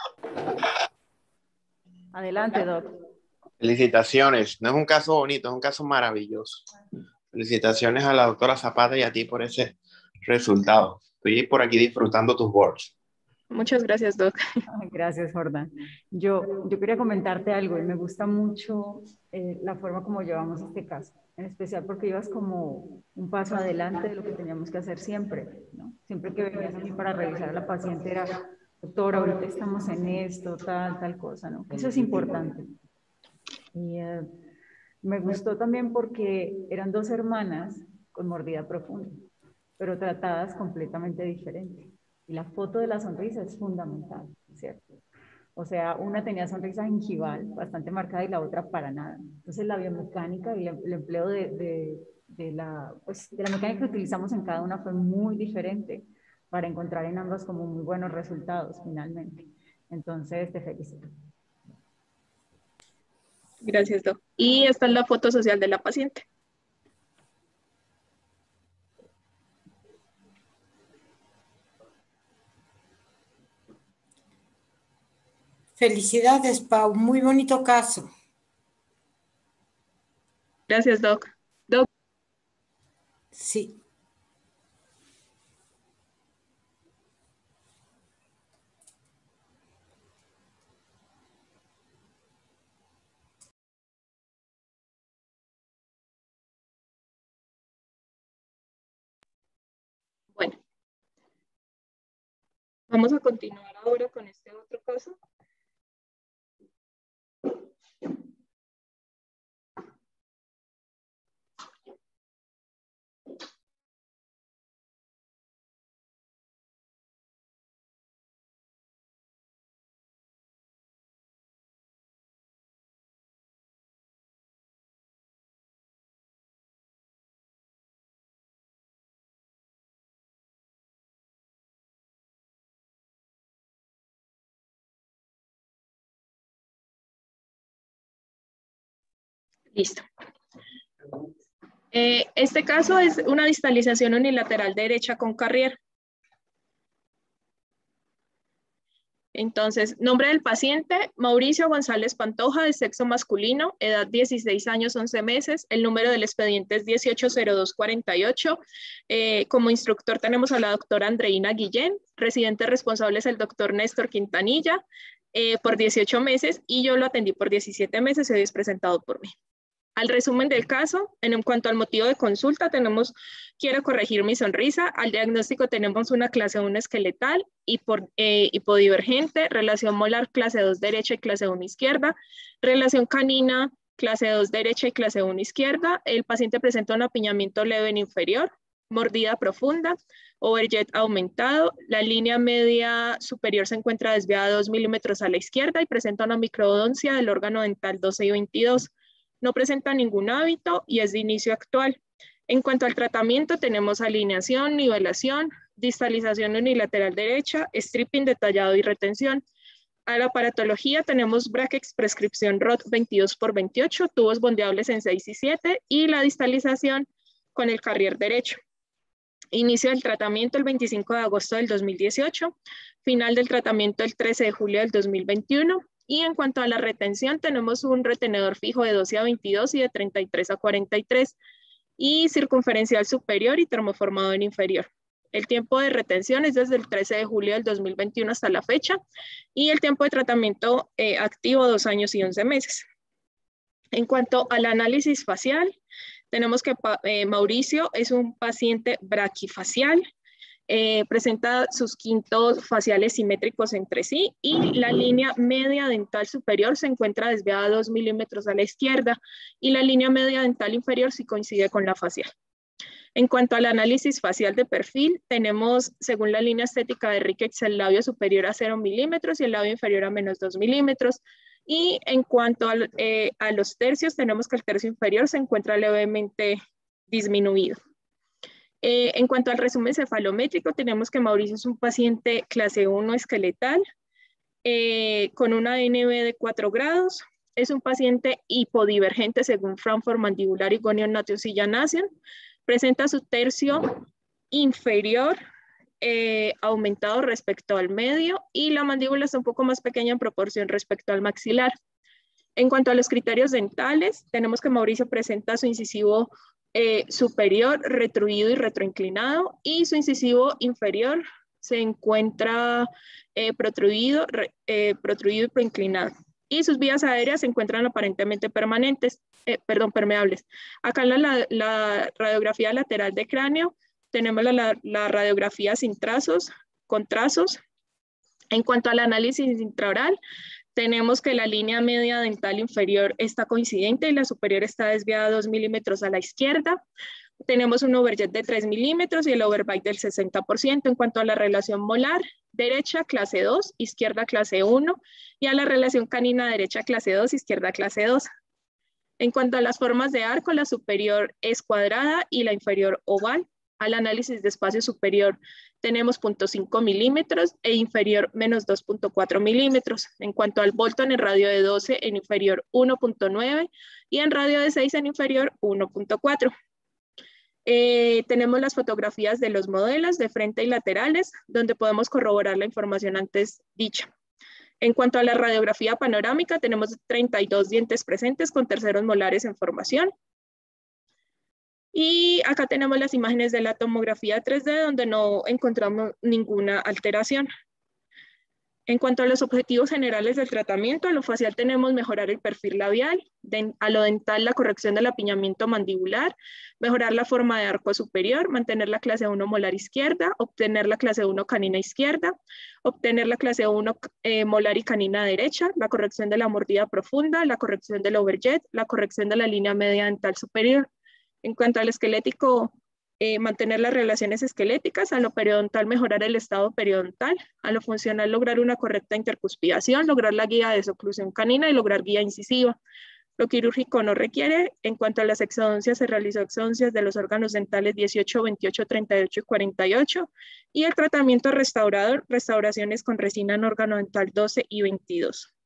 Adelante, Doc. Felicitaciones. No es un caso bonito, es un caso maravilloso. Felicitaciones a la doctora Zapata y a ti por ese resultado. Estoy por aquí disfrutando tus boards. Muchas gracias, Doc. Gracias, Jordan. Yo, yo quería comentarte algo y me gusta mucho eh, la forma como llevamos este caso, en especial porque ibas como un paso adelante de lo que teníamos que hacer siempre, ¿no? Siempre que venías a mí para revisar a la paciente era, doctora, ahorita estamos en esto, tal, tal cosa, ¿no? Eso es importante. Y eh, me gustó también porque eran dos hermanas con mordida profunda, pero tratadas completamente diferente. Y la foto de la sonrisa es fundamental, ¿cierto? O sea, una tenía sonrisa gingival bastante marcada y la otra para nada. Entonces la biomecánica y el empleo de, de, de, la, pues, de la mecánica que utilizamos en cada una fue muy diferente para encontrar en ambas como muy buenos resultados finalmente. Entonces te felicito. Gracias, Doc. Y esta es la foto social de la paciente. Felicidades, Pau. Muy bonito caso. Gracias, Doc. Doc. Sí. Bueno. Vamos a continuar ahora con este otro caso. Listo. Eh, este caso es una distalización unilateral derecha con Carrier. Entonces, nombre del paciente, Mauricio González Pantoja, de sexo masculino, edad dieciséis años, once meses, el número del expediente es dieciocho cero dos cuarenta y ocho. Eh, como instructor tenemos a la doctora Andreina Guillén, residente responsable es el doctor Néstor Quintanilla, eh, por dieciocho meses, y yo lo atendí por diecisiete meses y hoy es presentado por mí. Al resumen del caso, en cuanto al motivo de consulta, tenemos, quiero corregir mi sonrisa. Al diagnóstico tenemos una clase uno esqueletal, hipo, eh, hipodivergente, relación molar clase dos derecha y clase uno izquierda, relación canina clase dos derecha y clase uno izquierda. El paciente presenta un apiñamiento leve en inferior, mordida profunda, overjet aumentado. La línea media superior se encuentra desviada dos milímetros a la izquierda y presenta una microdoncia del órgano dental doce y veintidós. No presenta ningún hábito y es de inicio actual. En cuanto al tratamiento, tenemos alineación, nivelación, distalización unilateral derecha, stripping detallado y retención. A la aparatología tenemos brackets prescripción R O T veintidós por veintiocho, tubos bondeables en seis y siete y la distalización con el Carrier derecho. Inicio del tratamiento el veinticinco de agosto del dos mil dieciocho, final del tratamiento el trece de julio del dos mil veintiuno. Y en cuanto a la retención, tenemos un retenedor fijo de doce a veintidós y de treinta y tres a cuarenta y tres y circunferencial superior y termoformado en inferior. El tiempo de retención es desde el trece de julio del dos mil veintiuno hasta la fecha y el tiempo de tratamiento eh, activo dos años y once meses. En cuanto al análisis facial, tenemos que eh, Mauricio es un paciente braquifacial. Eh, presenta sus quintos faciales simétricos entre sí y la línea media dental superior se encuentra desviada dos milímetros a la izquierda y la línea media dental inferior sí coincide con la facial. En cuanto al análisis facial de perfil, tenemos, según la línea estética de Ricketts, el labio superior a cero milímetros y el labio inferior a menos dos milímetros. Y en cuanto a, eh, a los tercios, tenemos que el tercio inferior se encuentra levemente disminuido. Eh, en cuanto al resumen cefalométrico, tenemos que Mauricio es un paciente clase uno esqueletal eh, con un A N B de cuatro grados. Es un paciente hipodivergente según Frankfurt Mandibular y Gonion Natus y Janasian. Presenta su tercio inferior eh, aumentado respecto al medio y la mandíbula está un poco más pequeña en proporción respecto al maxilar. En cuanto a los criterios dentales, tenemos que Mauricio presenta su incisivo Eh, superior retruido y retroinclinado y su incisivo inferior se encuentra eh, protruido, re, eh, protruido y proinclinado y sus vías aéreas se encuentran aparentemente permanentes, eh, perdón, permeables. Acá en la, la, la radiografía lateral de cráneo tenemos la, la, la radiografía sin trazos, con trazos. En cuanto al análisis intraoral, tenemos que la línea media dental inferior está coincidente y la superior está desviada dos milímetros a la izquierda. Tenemos un overjet de tres milímetros y el overbite del sesenta por ciento. En cuanto a la relación molar, derecha clase dos, izquierda clase uno y a la relación canina derecha clase dos, izquierda clase dos. En cuanto a las formas de arco, la superior es cuadrada y la inferior oval. Al análisis de espacio superior tenemos cero punto cinco milímetros e inferior menos dos punto cuatro milímetros. En cuanto al Bolton en radio de doce, en inferior uno punto nueve y en radio de seis en inferior uno punto cuatro. Eh, tenemos las fotografías de los modelos de frente y laterales, donde podemos corroborar la información antes dicha. En cuanto a la radiografía panorámica, tenemos treinta y dos dientes presentes con terceros molares en formación. Y acá tenemos las imágenes de la tomografía tres D, donde no encontramos ninguna alteración. En cuanto a los objetivos generales del tratamiento, a lo facial tenemos mejorar el perfil labial, de, a lo dental la corrección del apiñamiento mandibular, mejorar la forma de arco superior, mantener la clase uno molar izquierda, obtener la clase uno canina izquierda, obtener la clase uno eh, molar y canina derecha, la corrección de la mordida profunda, la corrección del overjet, la corrección de la línea media dental superior. En cuanto al esquelético, Eh, mantener las relaciones esqueléticas, a lo periodontal mejorar el estado periodontal, a lo funcional lograr una correcta intercuspidación, lograr la guía de desoclusión canina y lograr guía incisiva. Lo quirúrgico no requiere. En cuanto a las exodoncias, se realizó exodoncias de los órganos dentales dieciocho, veintiocho, treinta y ocho y cuarenta y ocho y el tratamiento restaurador, restauraciones con resina en órgano dental doce y veintidós.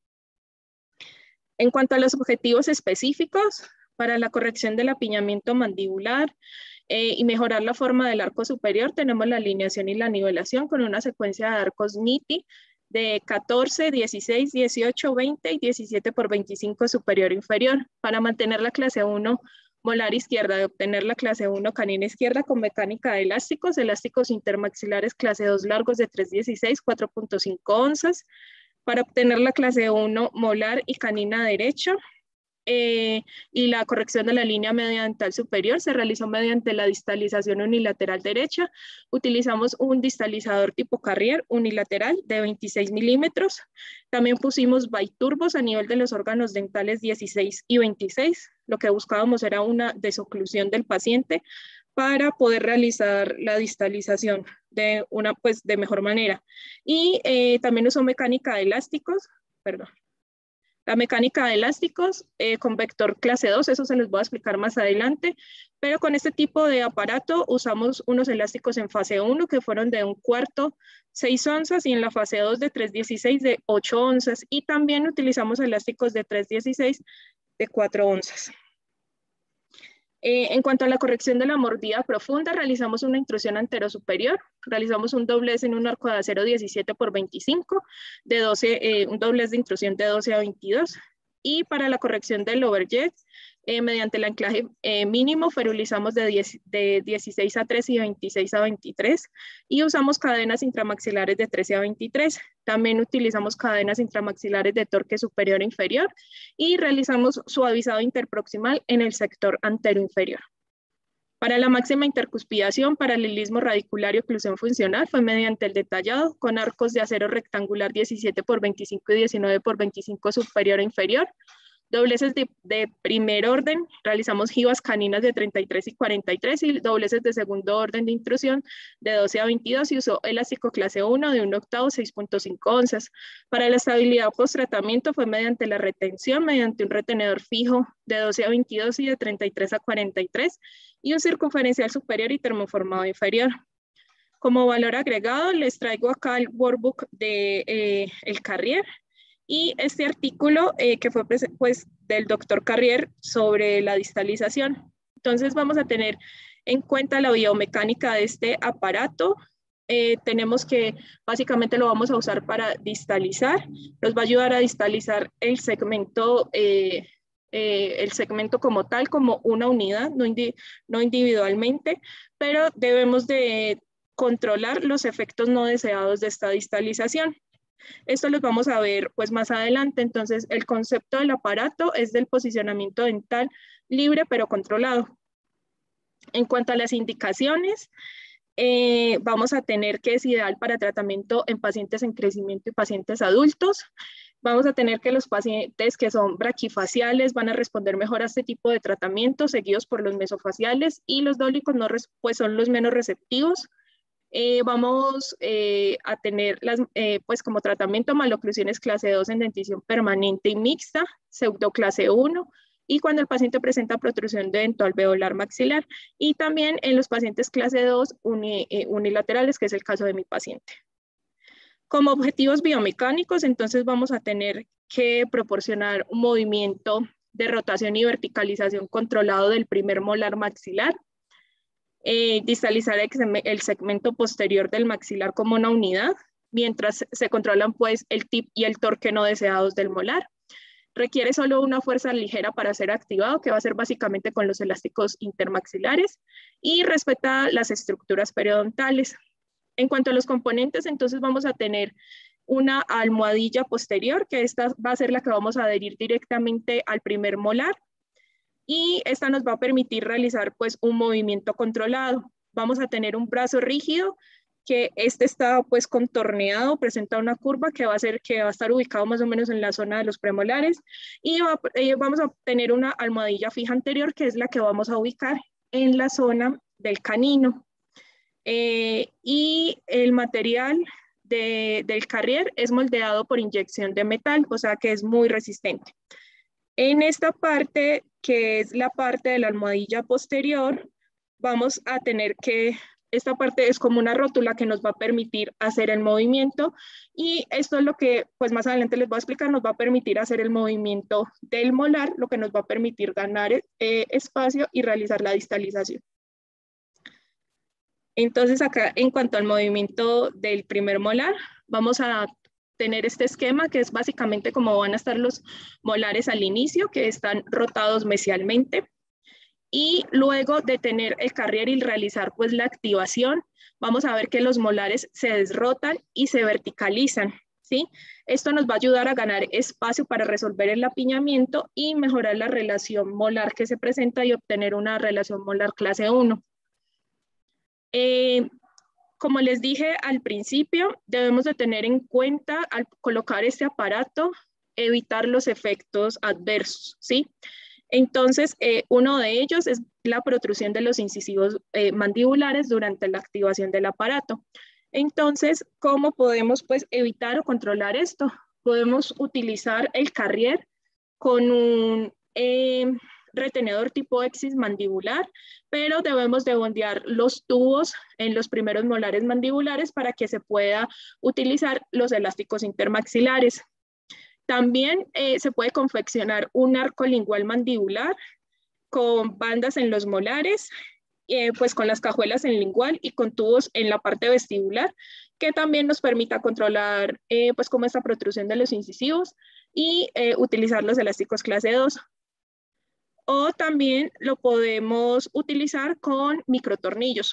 En cuanto a los objetivos específicos, para la corrección del apiñamiento mandibular, Eh, y mejorar la forma del arco superior, tenemos la alineación y la nivelación con una secuencia de arcos N I T I de catorce, dieciséis, dieciocho, veinte y diecisiete por veinticinco superior e inferior. Para mantener la clase uno molar izquierda y obtener la clase uno canina izquierda con mecánica de elásticos, elásticos intermaxilares clase dos largos de tres dieciséis, cuatro punto cinco onzas. Para obtener la clase uno molar y canina derecha, Eh, y la corrección de la línea media dental superior se realizó mediante la distalización unilateral derecha. Utilizamos un distalizador tipo Carrier unilateral de veintiséis milímetros. También pusimos biturbos a nivel de los órganos dentales dieciséis y veintiséis. Lo que buscábamos era una desoclusión del paciente para poder realizar la distalización de, una, pues, de mejor manera. Y eh, también usó mecánica de elásticos, perdón. La mecánica de elásticos eh, con vector clase dos, eso se los voy a explicar más adelante, pero con este tipo de aparato usamos unos elásticos en fase uno que fueron de un cuarto, seis onzas, y en la fase dos de tres dieciséis de ocho onzas, y también utilizamos elásticos de tres dieciséis de cuatro onzas. Eh, en cuanto a la corrección de la mordida profunda, realizamos una intrusión anterosuperior, realizamos un doblez en un arco de acero diecisiete por veinticinco, de doce, eh, un doblez de intrusión de doce a veintidós, y para la corrección del overjet, eh, mediante el anclaje eh, mínimo, ferulizamos de, diez, de dieciséis a trece y veintiséis a veintitrés, y usamos cadenas intramaxilares de trece a veintitrés. También utilizamos cadenas intramaxilares de torque superior e inferior, y realizamos suavizado interproximal en el sector antero-inferior. Para la máxima intercuspidación, paralelismo radicular y oclusión funcional, fue mediante el detallado con arcos de acero rectangular diecisiete por veinticinco y diecinueve por veinticinco superior e inferior. Dobleces de, de primer orden, realizamos jivas caninas de treinta y tres y cuarenta y tres y dobleces de segundo orden de intrusión de doce a veintidós, y usó elástico clase uno de un octavo, seis punto cinco onzas. Para la estabilidad post-tratamiento fue mediante la retención, mediante un retenedor fijo de doce a veintidós y de treinta y tres a cuarenta y tres, y un circunferencial superior y termoformado inferior. Como valor agregado, les traigo acá el workbook de eh, el Carrier, y este artículo eh, que fue pues, del doctor Carrier sobre la distalización. Entonces vamos a tener en cuenta la biomecánica de este aparato. Eh, tenemos que básicamente lo vamos a usar para distalizar. Nos va a ayudar a distalizar el segmento, eh, eh, el segmento como tal, como una unidad, no, indi no individualmente, pero debemos de controlar los efectos no deseados de esta distalización. Esto lo vamos a ver pues más adelante. Entonces el concepto del aparato es del posicionamiento dental libre pero controlado. En cuanto a las indicaciones, eh, vamos a tener que es ideal para tratamiento en pacientes en crecimiento y pacientes adultos. Vamos a tener que los pacientes que son braquifaciales van a responder mejor a este tipo de tratamiento, seguidos por los mesofaciales, y los dólicos no, pues son los menos receptivos. Eh, vamos eh, a tener las, eh, pues como tratamiento maloclusiones clase dos en dentición permanente y mixta, pseudoclase uno, y cuando el paciente presenta protrusión dento alveolar maxilar, y también en los pacientes clase dos uni, eh, unilaterales, que es el caso de mi paciente. Como objetivos biomecánicos, entonces vamos a tener que proporcionar un movimiento de rotación y verticalización controlado del primer molar maxilar, eh, distalizar el segmento posterior del maxilar como una unidad, mientras se controlan pues el tip y el torque no deseados del molar. Requiere solo una fuerza ligera para ser activado, que va a ser básicamente con los elásticos intermaxilares, y respeta las estructuras periodontales. En cuanto a los componentes, entonces vamos a tener una almohadilla posterior, que esta va a ser la que vamos a adherir directamente al primer molar, y esta nos va a permitir realizar pues un movimiento controlado. Vamos a tener un brazo rígido, que este está pues contorneado, presenta una curva que va a ser que va a estar ubicado más o menos en la zona de los premolares, y va, eh, vamos a tener una almohadilla fija anterior, que es la que vamos a ubicar en la zona del canino. Eh, y el material de, del carrier es moldeado por inyección de metal, o sea que es muy resistente. En esta parte, que es la parte de la almohadilla posterior, vamos a tener que, esta parte es como una rótula que nos va a permitir hacer el movimiento, y esto es lo que pues más adelante les voy a explicar, nos va a permitir hacer el movimiento del molar, lo que nos va a permitir ganar eh, espacio y realizar la distalización. Entonces acá, en cuanto al movimiento del primer molar, vamos a tener este esquema que es básicamente como van a estar los molares al inicio, que están rotados mesialmente. Y luego de tener el carrier y realizar pues la activación, vamos a ver que los molares se desrotan y se verticalizan, ¿sí? Esto nos va a ayudar a ganar espacio para resolver el apiñamiento y mejorar la relación molar que se presenta y obtener una relación molar clase uno. Eh, como les dije al principio, debemos de tener en cuenta al colocar este aparato, evitar los efectos adversos, ¿sí? Entonces, eh, uno de ellos es la protrusión de los incisivos eh, mandibulares durante la activación del aparato. Entonces, ¿cómo podemos pues evitar o controlar esto? Podemos utilizar el carrier con un eh, retenedor tipo exis mandibular, pero debemos de bondear los tubos en los primeros molares mandibulares para que se pueda utilizar los elásticos intermaxilares. También eh, se puede confeccionar un arco lingual mandibular con bandas en los molares, eh, pues con las cajuelas en lingual y con tubos en la parte vestibular, que también nos permita controlar eh, pues como esta protrusión de los incisivos y eh, utilizar los elásticos clase dos. O también lo podemos utilizar con microtornillos.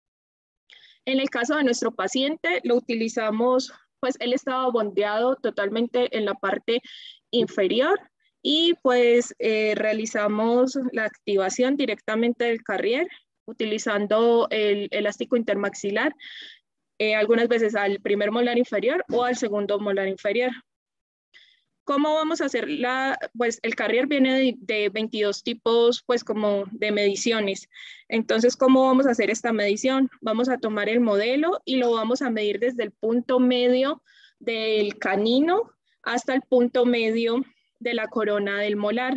En el caso de nuestro paciente, lo utilizamos, pues él estaba bondeado totalmente en la parte inferior y pues eh, realizamos la activación directamente del carrier utilizando el elástico intermaxilar, eh, algunas veces al primer molar inferior o al segundo molar inferior. ¿Cómo vamos a hacer la, pues el carrier viene de, de veintidós tipos pues como de mediciones. Entonces, ¿cómo vamos a hacer esta medición? Vamos a tomar el modelo y lo vamos a medir desde el punto medio del canino hasta el punto medio de la corona del molar.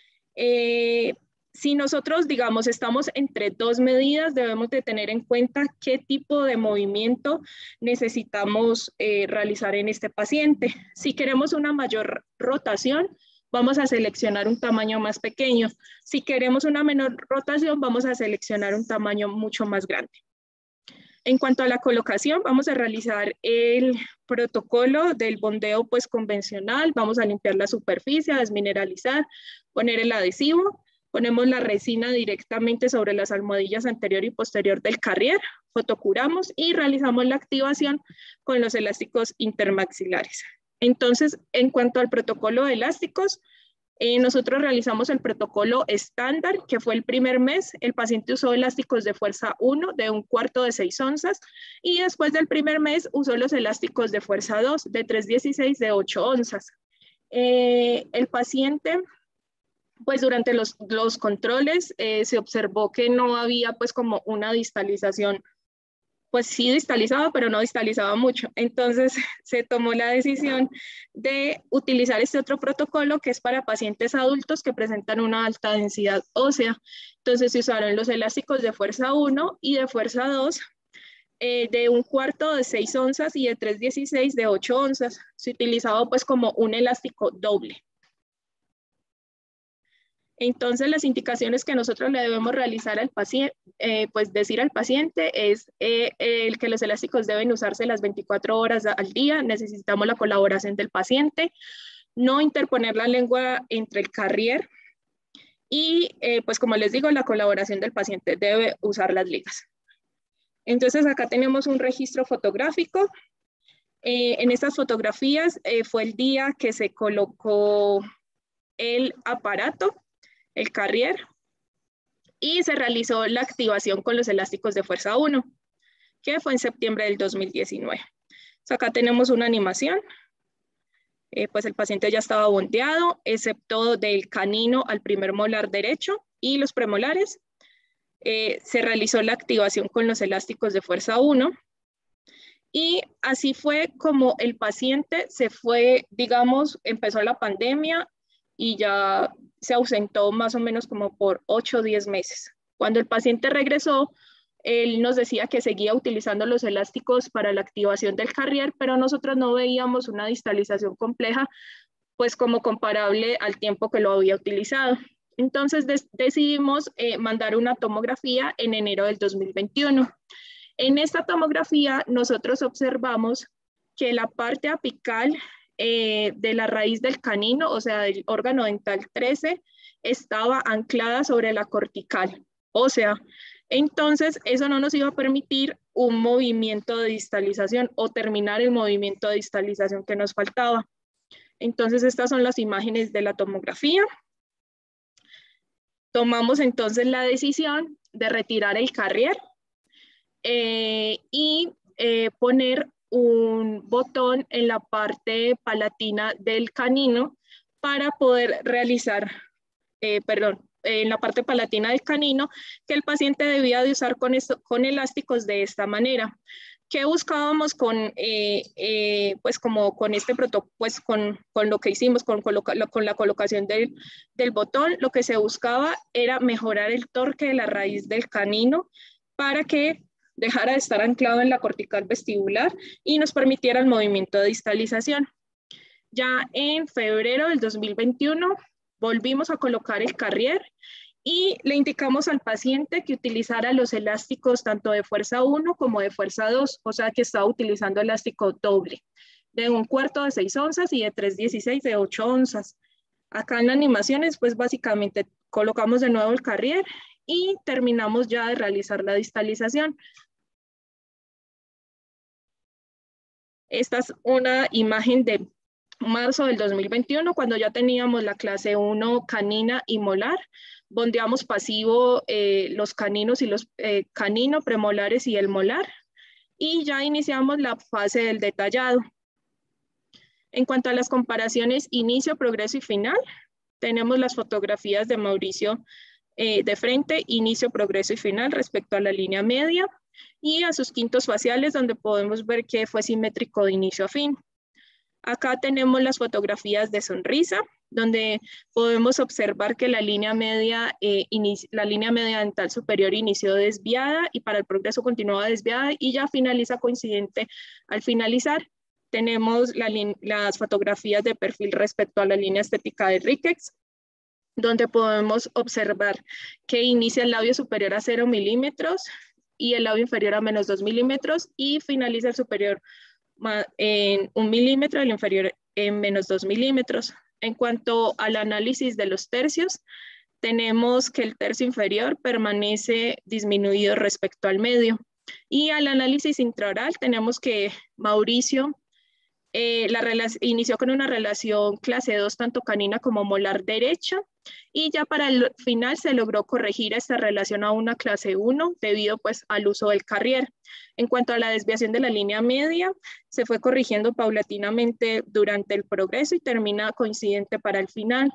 Eh, si nosotros, digamos, estamos entre dos medidas, debemos de tener en cuenta qué tipo de movimiento necesitamos eh, realizar en este paciente. Si queremos una mayor rotación, vamos a seleccionar un tamaño más pequeño. Si queremos una menor rotación, vamos a seleccionar un tamaño mucho más grande. En cuanto a la colocación, vamos a realizar el protocolo del bondeo pues convencional. Vamos a limpiar la superficie, a desmineralizar, poner el adhesivo. Ponemos la resina directamente sobre las almohadillas anterior y posterior del carrier, fotocuramos y realizamos la activación con los elásticos intermaxilares. Entonces, en cuanto al protocolo de elásticos, eh, nosotros realizamos el protocolo estándar, que fue el primer mes. El paciente usó elásticos de fuerza uno de un cuarto de seis onzas y después del primer mes usó los elásticos de fuerza dos de tres dieciséis de ocho onzas. Eh, el paciente... Pues durante los, los controles eh, se observó que no había pues como una distalización pues sí distalizaba, pero no distalizaba mucho. Entonces se tomó la decisión de utilizar este otro protocolo que es para pacientes adultos que presentan una alta densidad ósea. Entonces se usaron los elásticos de fuerza uno y de fuerza dos, eh, de un cuarto de seis onzas y de tres dieciséis de ocho onzas. Se utilizaba pues como un elástico doble. Entonces, las indicaciones que nosotros le debemos realizar al paciente, eh, pues decir al paciente es eh, el que los elásticos deben usarse las veinticuatro horas al día, necesitamos la colaboración del paciente, no interponer la lengua entre el carrier y, eh, pues como les digo, la colaboración del paciente debe usar las ligas. Entonces, acá tenemos un registro fotográfico. Eh, en estas fotografías eh, fue el día que se colocó el aparato, el carrier, y se realizó la activación con los elásticos de fuerza uno, que fue en septiembre del dos mil diecinueve. Entonces, acá tenemos una animación, eh, pues el paciente ya estaba bondeado, excepto del canino al primer molar derecho y los premolares. Eh, se realizó la activación con los elásticos de fuerza uno, y así fue como el paciente se fue, digamos, empezó la pandemia y ya se ausentó más o menos como por ocho o diez meses. Cuando el paciente regresó, él nos decía que seguía utilizando los elásticos para la activación del carrier, pero nosotros no veíamos una distalización compleja, pues como comparable al tiempo que lo había utilizado. Entonces decidimos eh, mandar una tomografía en enero del dos mil veintiuno. En esta tomografía nosotros observamos que la parte apical Eh, de la raíz del canino, o sea, del órgano dental trece, estaba anclada sobre la cortical ósea. Entonces, eso no nos iba a permitir un movimiento de distalización o terminar el movimiento de distalización que nos faltaba. Entonces, estas son las imágenes de la tomografía. Tomamos entonces la decisión de retirar el carrier eh, y eh, poner un botón en la parte palatina del canino para poder realizar, eh, perdón, en la parte palatina del canino, que el paciente debía de usar con, esto, con elásticos de esta manera. ¿Qué buscábamos con, eh, eh, pues como con este protocolo, pues con, con lo que hicimos, con, coloca, con la colocación del, del botón? Lo que se buscaba era mejorar el torque de la raíz del canino para que dejara de estar anclado en la cortical vestibular y nos permitiera el movimiento de distalización. Ya en febrero del dos mil veintiuno volvimos a colocar el carrier y le indicamos al paciente que utilizara los elásticos tanto de fuerza uno como de fuerza dos, o sea que estaba utilizando elástico doble, de un cuarto de seis onzas y de tres dieciséis de ocho onzas. Acá en las animaciones, pues básicamente colocamos de nuevo el carrier y terminamos ya de realizar la distalización. Esta es una imagen de marzo del dos mil veintiuno, cuando ya teníamos la clase uno canina y molar. Bondeamos pasivo eh, los caninos y los eh, canino, premolares y el molar. Y ya iniciamos la fase del detallado. En cuanto a las comparaciones inicio, progreso y final, tenemos las fotografías de Mauricio eh, de frente, inicio, progreso y final respecto a la línea media, y a sus quintos faciales, donde podemos ver que fue simétrico de inicio a fin. Acá tenemos las fotografías de sonrisa, donde podemos observar que la línea media, eh, la línea media dental superior inició desviada y para el progreso continuaba desviada y ya finaliza coincidente. Al finalizar, tenemos la, las fotografías de perfil respecto a la línea estética de Ricketts, donde podemos observar que inicia el labio superior a cero milímetros y el labio inferior a menos dos milímetros y finaliza el superior en un milímetro, el inferior en menos dos milímetros. En cuanto al análisis de los tercios, tenemos que el tercio inferior permanece disminuido respecto al medio. Y al análisis intraoral tenemos que Mauricio eh, la inició con una relación clase dos, tanto canina como molar derecha, y ya para el final se logró corregir esta relación a una clase uno debido pues al uso del carrier. En cuanto a la desviación de la línea media, se fue corrigiendo paulatinamente durante el progreso y termina coincidente para el final.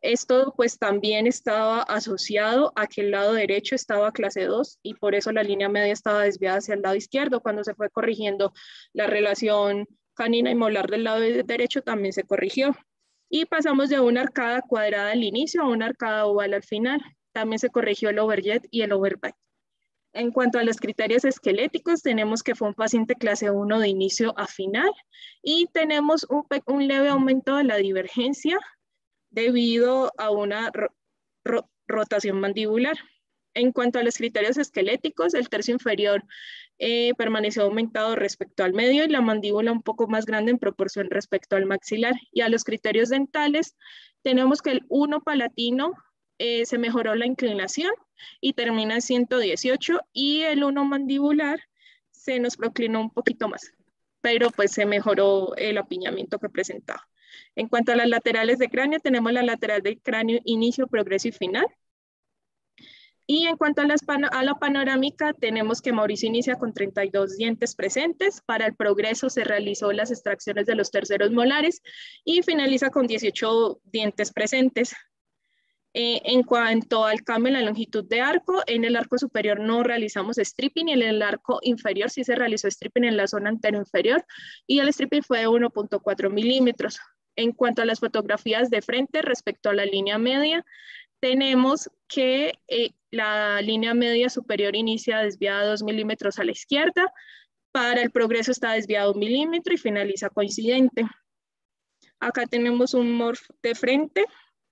Esto pues también estaba asociado a que el lado derecho estaba clase dos y por eso la línea media estaba desviada hacia el lado izquierdo. Cuando se fue corrigiendo la relación canina y molar del lado derecho también se corrigió. Y pasamos de una arcada cuadrada al inicio a una arcada oval al final. También se corrigió el overjet y el overbite. En cuanto a los criterios esqueléticos, tenemos que fue un paciente clase uno de inicio a final y tenemos un, un leve aumento de la divergencia debido a una ro ro rotación mandibular. En cuanto a los criterios esqueléticos, el tercio inferior eh, permaneció aumentado respecto al medio y la mandíbula un poco más grande en proporción respecto al maxilar. Y a los criterios dentales, tenemos que el uno palatino eh, se mejoró la inclinación y termina en ciento dieciocho y el uno mandibular se nos proclinó un poquito más, pero pues se mejoró el apiñamiento que presentaba. En cuanto a las laterales de cráneo, tenemos la lateral del cráneo inicio, progreso y final. Y en cuanto a, las a la panorámica, tenemos que Mauricio inicia con treinta y dos dientes presentes. Para el progreso se realizó las extracciones de los terceros molares y finaliza con dieciocho dientes presentes. Eh, en cuanto al cambio en la longitud de arco, en el arco superior no realizamos stripping y en el arco inferior sí se realizó stripping en la zona anteroinferior y el stripping fue de uno punto cuatro milímetros. En cuanto a las fotografías de frente respecto a la línea media, tenemos que eh, la línea media superior inicia desviada dos milímetros a la izquierda, para el progreso está desviado un milímetro y finaliza coincidente. Acá tenemos un morph de frente.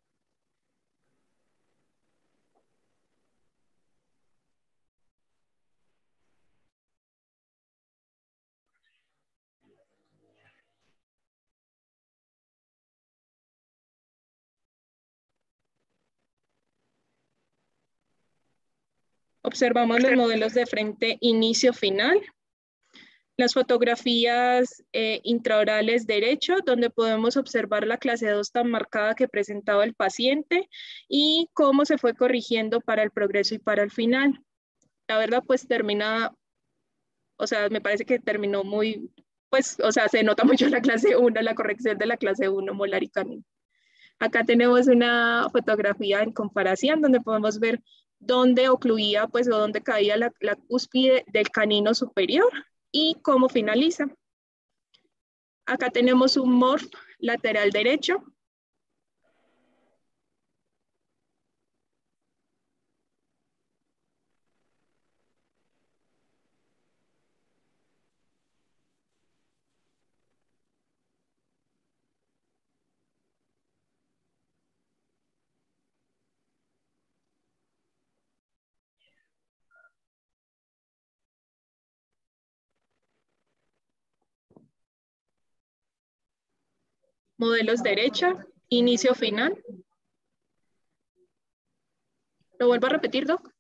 Observamos los modelos de frente inicio-final. Las fotografías eh, intraorales derecho, donde podemos observar la clase dos tan marcada que presentaba el paciente y cómo se fue corrigiendo para el progreso y para el final. La verdad, pues termina, o sea, me parece que terminó muy, pues, o sea, se nota mucho la clase uno, la corrección de la clase uno molar y canino. Acá tenemos una fotografía en comparación donde podemos ver dónde ocluía, pues, o dónde caía la, la cúspide del canino superior y cómo finaliza. Acá tenemos un morph lateral derecho. Modelos derecha, inicio final. ¿Lo vuelvo a repetir, Doc?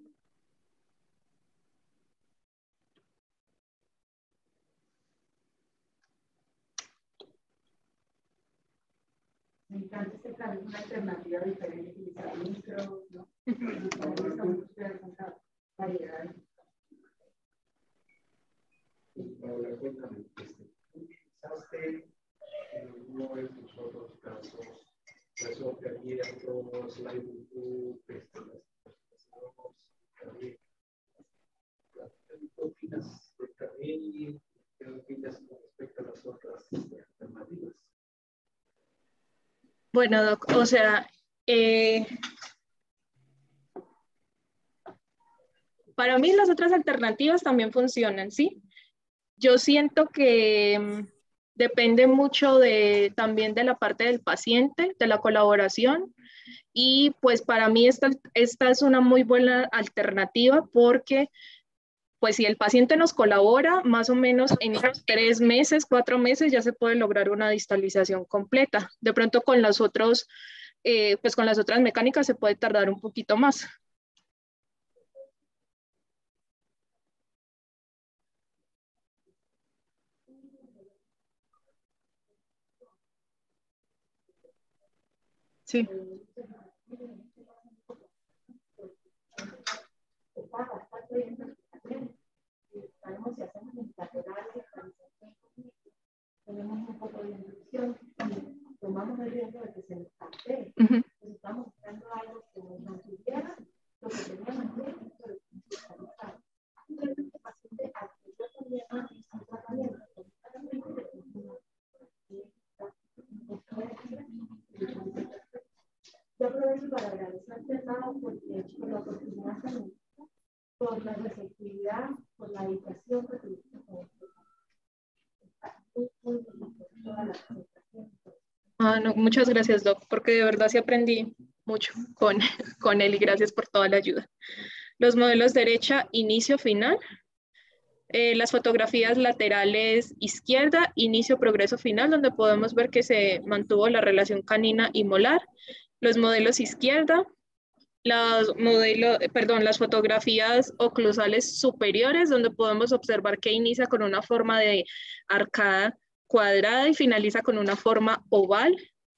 Me encanta este plan, es una alternativa diferente, utilizar micro, ¿no? Variedades. Ahora cuéntame, ¿utilizaste en alguno de tus otros casos resorte abierto, slide YouTube, este, ¿qué opinas de Carrelli? ¿Qué opinas con respecto a las otras alternativas? Bueno, Doc, o sea, eh, para mí las otras alternativas también funcionan, ¿sí? Yo siento que um, depende mucho de, también de la parte del paciente, de la colaboración, y pues para mí esta, esta es una muy buena alternativa porque pues si el paciente nos colabora, más o menos en tres meses, cuatro meses ya se puede lograr una distalización completa. De pronto con las otros, eh, pues con las otras mecánicas se puede tardar un poquito más. Sí. Sabemos si hacemos laterales, tenemos un poco de inducción y tomamos el riesgo de que se nos capte. Uh-huh. aprovecho para agradecerte, Mau, porque por la oportunidad también, por la receptividad, por la dedicación que tuviste con esto. Está muy, muy bonito toda la presentación. Ah, no, muchas gracias, Doc, porque de verdad sí aprendí mucho con, con él y gracias por toda la ayuda. Los modelos derecha, inicio, final. Eh, las fotografías laterales izquierda, inicio, progreso, final, donde podemos ver que se mantuvo la relación canina y molar. Los modelos izquierda, las, modelo, perdón, las fotografías oclusales superiores, donde podemos observar que inicia con una forma de arcada cuadrada y finaliza con una forma oval.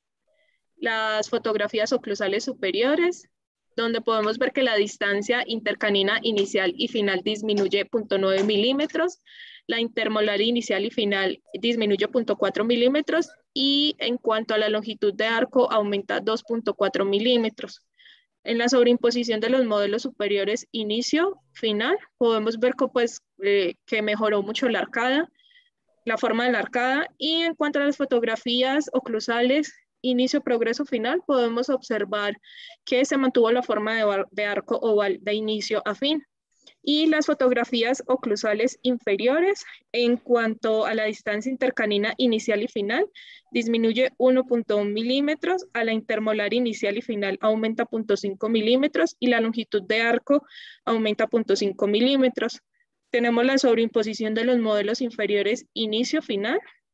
Las fotografías oclusales superiores, donde podemos ver que la distancia intercanina inicial y final disminuye cero punto nueve milímetros, la intermolar inicial y final disminuye cero punto cuatro milímetros y en cuanto a la longitud de arco aumenta dos punto cuatro milímetros. En la sobreimposición de los modelos superiores inicio, final, podemos ver que, pues, eh, que mejoró mucho la arcada, la forma de la arcada, y en cuanto a las fotografías oclusales inicio, progreso, final, podemos observar que se mantuvo la forma de, de arco oval de inicio a fin. Y las fotografías oclusales inferiores, en cuanto a la distancia intercanina inicial y final, disminuye uno punto uno milímetros, a la intermolar inicial y final aumenta cero punto cinco milímetros y la longitud de arco aumenta cero punto cinco milímetros. Tenemos la sobreimposición de los modelos inferiores inicio-final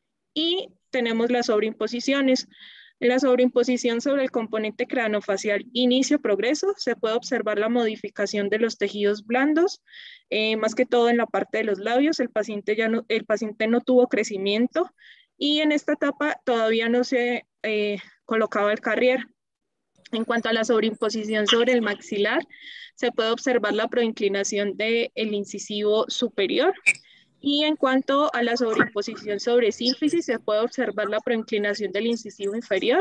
y tenemos las sobreimposiciones. En la sobreimposición sobre el componente craneofacial inicio-progreso se puede observar la modificación de los tejidos blandos, eh, más que todo en la parte de los labios. El paciente, ya no, el paciente no tuvo crecimiento y en esta etapa todavía no se eh, colocaba el carrier. En cuanto a la sobreimposición sobre el maxilar, se puede observar la proinclinación del incisivo superior. Y en cuanto a la sobreimposición sobre sínfisis, se puede observar la proinclinación del incisivo inferior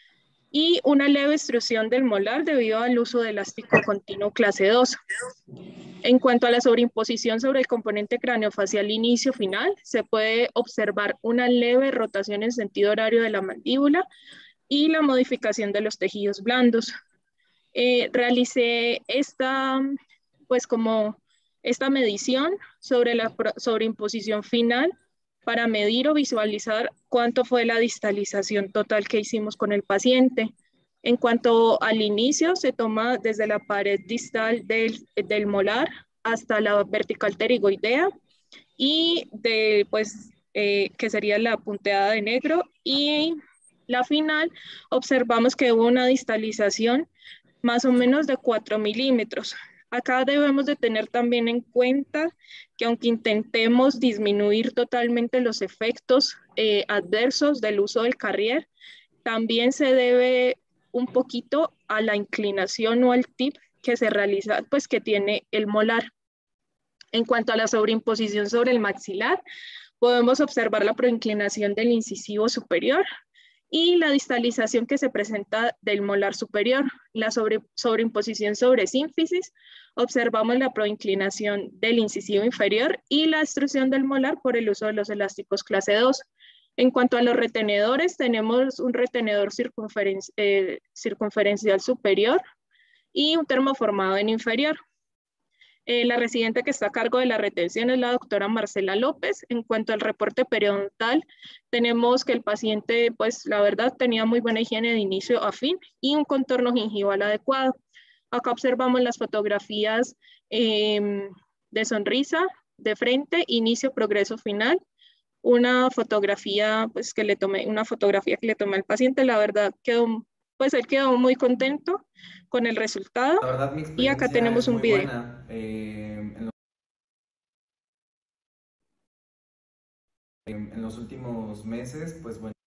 y una leve extrusión del molar debido al uso de elástico continuo clase dos. En cuanto a la sobreimposición sobre el componente craneofacial inicio-final, se puede observar una leve rotación en sentido horario de la mandíbula y la modificación de los tejidos blandos. Eh, realicé esta, pues como... esta medición sobre la sobreimposición final para medir o visualizar cuánto fue la distalización total que hicimos con el paciente. En cuanto al inicio, se toma desde la pared distal del, del molar hasta la vertical pterigoidea y de, pues, eh, que sería la punteada de negro, y la final observamos que hubo una distalización más o menos de cuatro milímetros. Acá debemos de tener también en cuenta que aunque intentemos disminuir totalmente los efectos eh, adversos del uso del carrier, también se debe un poquito a la inclinación o al tip que se realiza, pues que tiene el molar. En cuanto a la sobreimposición sobre el maxilar, podemos observar la proinclinación del incisivo superior y la distalización que se presenta del molar superior. La sobre, sobreimposición sobre sínfisis, observamos la proinclinación del incisivo inferior y la extrusión del molar por el uso de los elásticos clase dos. En cuanto a los retenedores, tenemos un retenedor circunferen eh, circunferencial superior y un termoformado en inferior. Eh, la residente que está a cargo de la retención es la doctora Marcela López. En cuanto al reporte periodontal, tenemos que el paciente, pues la verdad, tenía muy buena higiene de inicio a fin y un contorno gingival adecuado. Acá observamos las fotografías eh, de sonrisa, de frente, inicio, progreso, final. Una fotografía, pues que le tomé, una fotografía que le tomé al paciente, la verdad quedó, pues él quedó muy contento con el resultado. La verdad, mi y acá tenemos es un muy video. Buena. Eh, en, lo, en, en los últimos meses, pues bueno,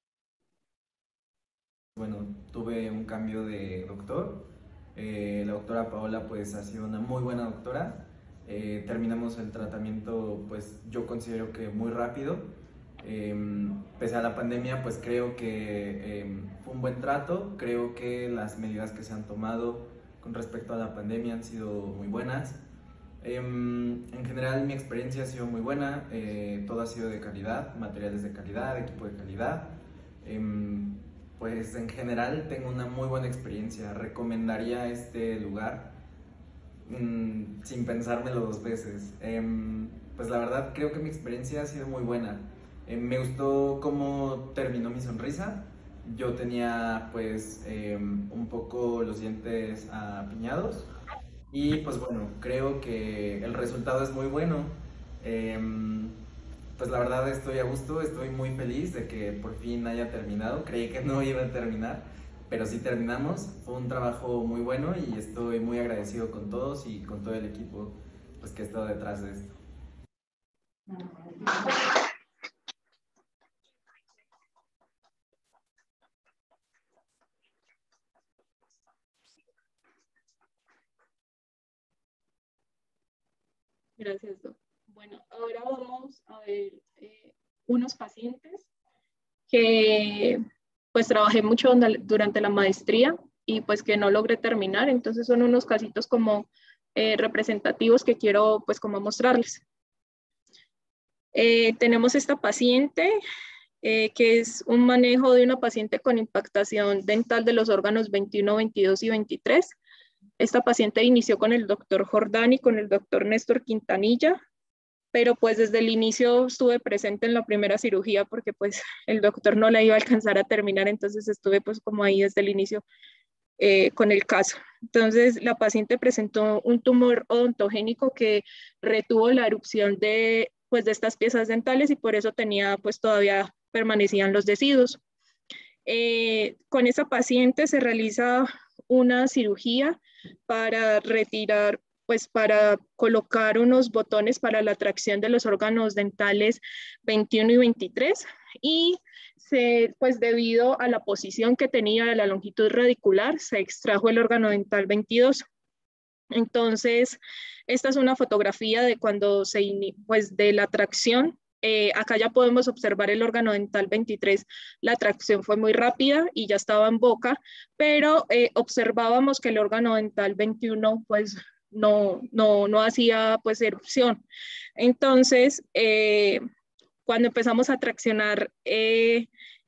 bueno, tuve un cambio de doctor. Eh, la doctora Paola pues ha sido una muy buena doctora. Eh, terminamos el tratamiento, pues yo considero que muy rápido. Eh, pese a la pandemia, pues creo que eh, fue un buen trato. Creo que las medidas que se han tomado con respecto a la pandemia han sido muy buenas. Eh, en general mi experiencia ha sido muy buena, eh, todo ha sido de calidad, materiales de calidad, equipo de calidad. Eh, pues en general tengo una muy buena experiencia. Recomendaría este lugar mmm, sin pensármelo dos veces. Eh, pues la verdad creo que mi experiencia ha sido muy buena. Eh, me gustó cómo terminó mi sonrisa. Yo tenía pues eh, un poco los dientes apiñados y pues bueno, creo que el resultado es muy bueno. Eh, pues la verdad estoy a gusto, estoy muy feliz de que por fin haya terminado. Creí que no iba a terminar, pero sí terminamos. Fue un trabajo muy bueno y estoy muy agradecido con todos y con todo el equipo pues, que ha estado detrás de esto. Gracias, Doc. Bueno, ahora vamos a ver eh, unos pacientes que pues trabajé mucho durante la maestría y pues que no logré terminar, entonces son unos casitos como eh, representativos que quiero pues como mostrarles. Eh, tenemos esta paciente eh, que es un manejo de una paciente con impactación dental de los órganos veintiuno, veintidós y veintitrés. Esta paciente inició con el doctor Jordán y con el doctor Néstor Quintanilla, pero pues desde el inicio estuve presente en la primera cirugía porque pues el doctor no la iba a alcanzar a terminar, entonces estuve pues como ahí desde el inicio eh, con el caso. Entonces la paciente presentó un tumor odontogénico que retuvo la erupción de pues de estas piezas dentales y por eso tenía pues todavía permanecían los deciduos. Eh, con esa paciente se realiza una cirugía para retirar, pues para colocar unos botones para la tracción de los órganos dentales veintiuno y veintitrés y se, pues debido a la posición que tenía de la longitud radicular se extrajo el órgano dental veintidós. Entonces, esta es una fotografía de cuando se, pues de la tracción. Eh, acá ya podemos observar el órgano dental veintitrés, la tracción fue muy rápida y ya estaba en boca, pero eh, observábamos que el órgano dental veintiuno pues no, no, no hacía pues erupción. Entonces, eh, cuando empezamos a traccionar eh,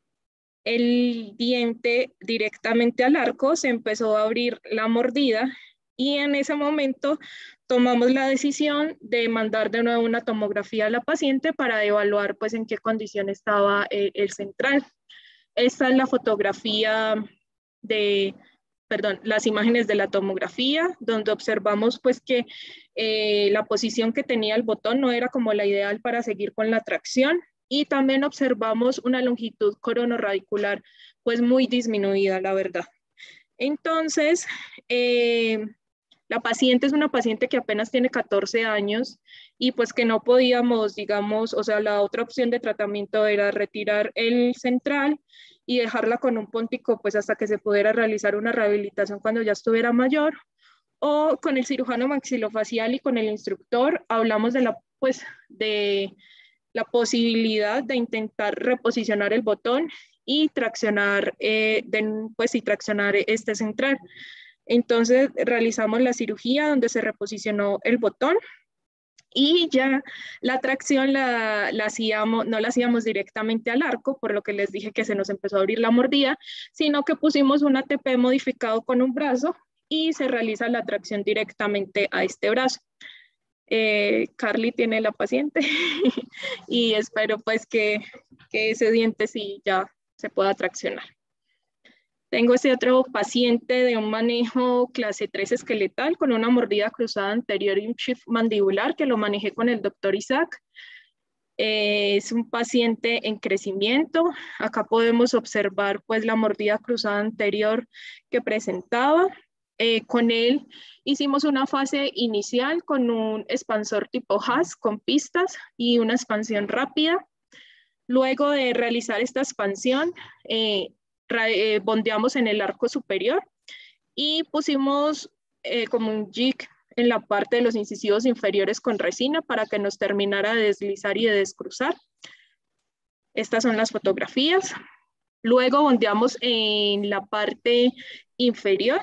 el diente directamente al arco, se empezó a abrir la mordida y en ese momento tomamos la decisión de mandar de nuevo una tomografía a la paciente para evaluar pues en qué condición estaba el, el central. Esta es la fotografía de, perdón, las imágenes de la tomografía, donde observamos pues que eh, la posición que tenía el botón no era como la ideal para seguir con la tracción y también observamos una longitud coronorradicular pues muy disminuida, la verdad. Entonces, eh, la paciente es una paciente que apenas tiene catorce años y pues que no podíamos, digamos, o sea, la otra opción de tratamiento era retirar el central y dejarla con un póntico pues hasta que se pudiera realizar una rehabilitación cuando ya estuviera mayor, o con el cirujano maxilofacial y con el instructor hablamos de la, pues, de la posibilidad de intentar reposicionar el botón y traccionar, eh, de, pues, y traccionar este central. Entonces realizamos la cirugía donde se reposicionó el botón y ya la tracción la, la hacíamos, no la hacíamos directamente al arco, por lo que les dije que se nos empezó a abrir la mordida, sino que pusimos un A T P modificado con un brazo y se realiza la tracción directamente a este brazo. Eh, Carly tiene la paciente y espero pues que, que ese diente sí ya se pueda traccionar. Tengo este otro paciente de un manejo clase tres esqueletal con una mordida cruzada anterior y un shift mandibular que lo manejé con el doctor Isaac. Eh, es un paciente en crecimiento. Acá podemos observar pues la mordida cruzada anterior que presentaba. Eh, con él hicimos una fase inicial con un expansor tipo Haas con pistas y una expansión rápida. Luego de realizar esta expansión, eh, Eh, bondeamos en el arco superior y pusimos eh, como un jig en la parte de los incisivos inferiores con resina para que nos terminara de deslizar y de descruzar. Estas son las fotografías. Luego bondeamos en la parte inferior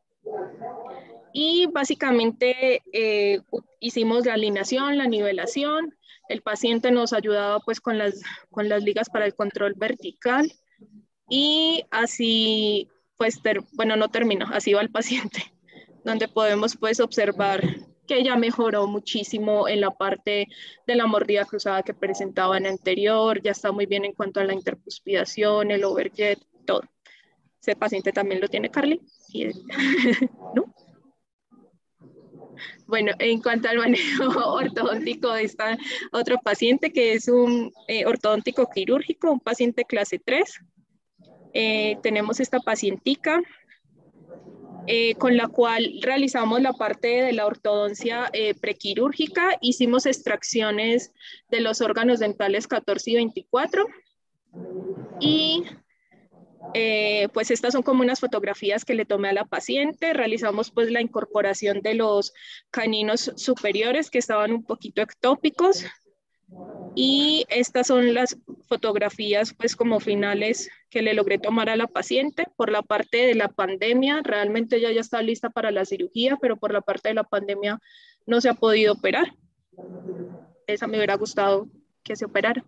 y básicamente eh, hicimos la alineación, la nivelación. El paciente nos ayudaba pues con las, con las ligas para el control vertical. Y así, pues, ter, bueno, no termino, así va el paciente, donde podemos pues observar que ya mejoró muchísimo en la parte de la mordida cruzada que presentaba en anterior, ya está muy bien en cuanto a la intercuspidación, el overjet, todo. Ese paciente también lo tiene Carly. ¿No? Bueno, en cuanto al manejo ortodóntico de esta otro paciente que es un eh, ortodóntico quirúrgico, un paciente clase tres. Eh, tenemos esta pacientica eh, con la cual realizamos la parte de la ortodoncia eh, prequirúrgica, hicimos extracciones de los órganos dentales catorce y veinticuatro y Eh, pues estas son como unas fotografías que le tomé a la paciente. Realizamos pues la incorporación de los caninos superiores que estaban un poquito ectópicos y estas son las fotografías pues como finales que le logré tomar a la paciente. Por la parte de la pandemia, realmente ella ya está lista para la cirugía, pero por la parte de la pandemia no se ha podido operar. Esa me hubiera gustado que se operara.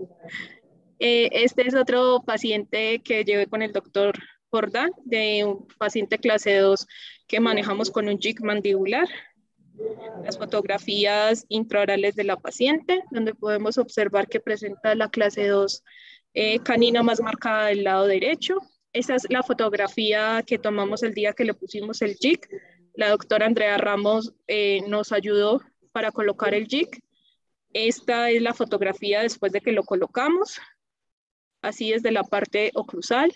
Eh, este es otro paciente que llevé con el doctor Jordán, de un paciente clase dos que manejamos con un jig mandibular. Las fotografías intraorales de la paciente, donde podemos observar que presenta la clase dos eh, canina más marcada del lado derecho. Esa es la fotografía que tomamos el día que le pusimos el jig. La doctora Andrea Ramos eh, nos ayudó para colocar el jig. Esta es la fotografía después de que lo colocamos. Así es de la parte oclusal.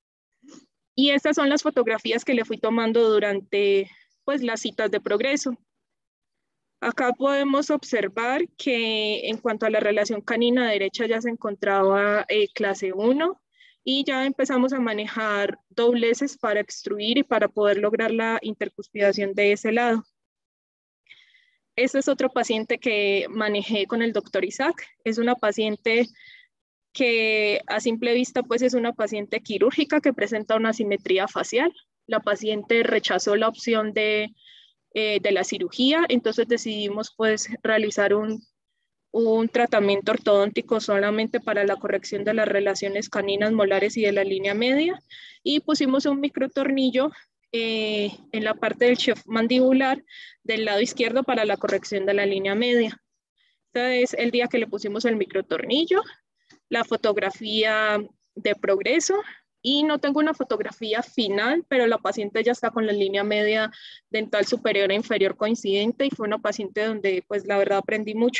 Y estas son las fotografías que le fui tomando durante pues, las citas de progreso. Acá podemos observar que en cuanto a la relación canina derecha ya se encontraba eh, clase uno y ya empezamos a manejar dobleces para extruir y para poder lograr la intercuspidación de ese lado. Este es otro paciente que manejé con el doctor Isaac. Es una paciente que a simple vista pues es una paciente quirúrgica que presenta una asimetría facial. La paciente rechazó la opción de, eh, de la cirugía, entonces decidimos pues realizar un, un tratamiento ortodóntico solamente para la corrección de las relaciones caninas molares y de la línea media y pusimos un microtornillo eh, en la parte del chef mandibular del lado izquierdo para la corrección de la línea media. Este es el día que le pusimos el microtornillo. La fotografía de progreso y no tengo una fotografía final, pero la paciente ya está con la línea media dental superior e inferior coincidente y fue una paciente donde pues la verdad aprendí mucho.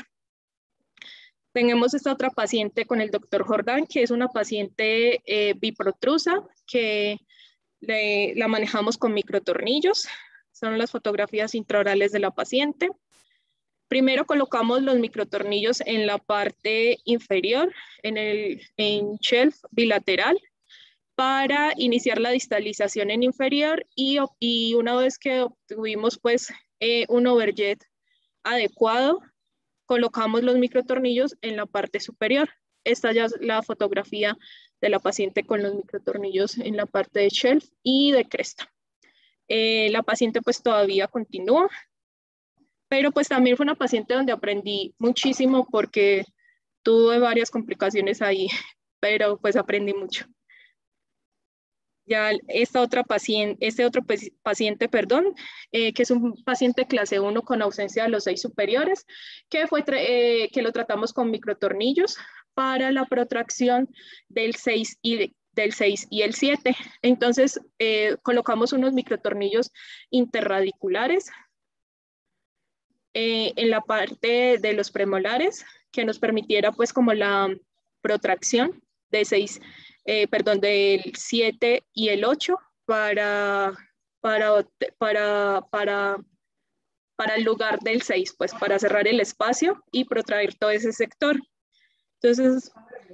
Tenemos esta otra paciente con el doctor Jordán, que es una paciente eh, biprotrusa que le, la manejamos con microtornillos. Son las fotografías intraorales de la paciente. Primero colocamos los microtornillos en la parte inferior, en el en shelf bilateral, para iniciar la distalización en inferior y, y una vez que obtuvimos pues, eh, un overjet adecuado, colocamos los microtornillos en la parte superior. Esta ya es la fotografía de la paciente con los microtornillos en la parte de shelf y de cresta. Eh, la paciente pues todavía continúa. Pero pues también fue una paciente donde aprendí muchísimo porque tuve varias complicaciones ahí, pero pues aprendí mucho. Ya esta otra paciente, este otro paciente, perdón, eh, que es un paciente clase uno con ausencia de los seis superiores, que, fue eh, que lo tratamos con microtornillos para la protracción del seis y, del seis y el siete. Entonces eh, colocamos unos microtornillos interradiculares Eh, en la parte de los premolares que nos permitiera pues como la protracción de seis, eh, perdón, del siete y el ocho para, para, para, para, para el lugar del seis, pues para cerrar el espacio y protraer todo ese sector. Entonces,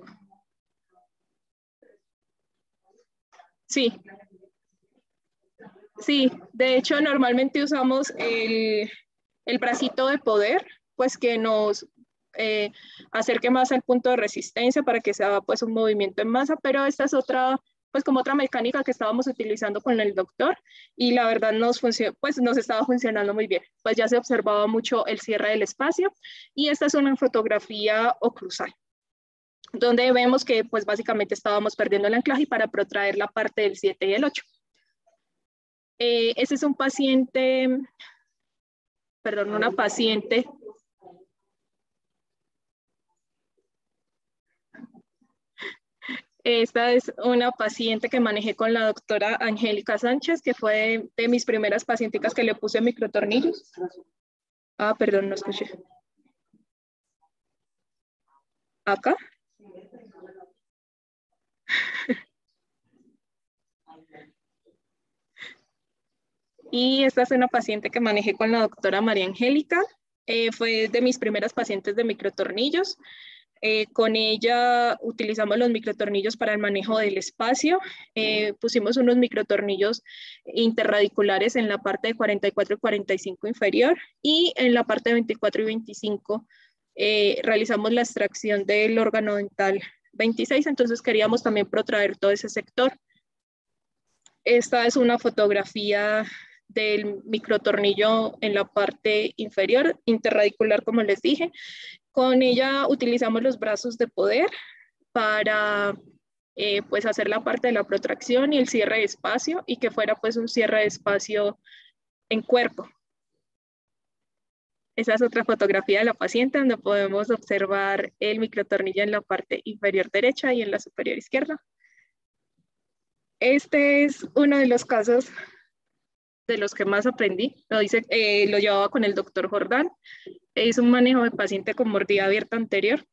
sí, sí, de hecho normalmente usamos el... el bracito de poder, pues que nos eh, acerque más al punto de resistencia para que sea pues un movimiento en masa, pero esta es otra, pues como otra mecánica que estábamos utilizando con el doctor y la verdad nos, pues, nos estaba funcionando muy bien, pues ya se observaba mucho el cierre del espacio y esta es una fotografía oclusal. donde vemos que pues básicamente estábamos perdiendo el anclaje para protraer la parte del siete y el ocho. Eh, ese es un paciente, perdón, una paciente Esta es una paciente que manejé con la doctora Angélica Sánchez, que fue de, de mis primeras pacienticas que le puse microtornillos. Ah, perdón, no escuché. ¿Acá? Y esta es una paciente que manejé con la doctora María Angélica. Eh, fue de mis primeras pacientes de microtornillos. Eh, con ella utilizamos los microtornillos para el manejo del espacio. Eh, pusimos unos microtornillos interradiculares en la parte de cuarenta y cuatro y cuarenta y cinco inferior, y en la parte de veinticuatro y veinticinco eh, realizamos la extracción del órgano dental veintiséis, entonces queríamos también protraer todo ese sector. Esta es una fotografía del microtornillo en la parte inferior, interradicular, como les dije. Con ella utilizamos los brazos de poder para eh, pues hacer la parte de la protracción y el cierre de espacio, y que fuera pues un cierre de espacio en cuerpo. Esa es otra fotografía de la paciente donde podemos observar el microtornillo en la parte inferior derecha y en la superior izquierda. Este es uno de los casos de los que más aprendí. Lo, hice, eh, lo llevaba con el doctor Jordán. Es un manejo de paciente con mordida abierta anterior.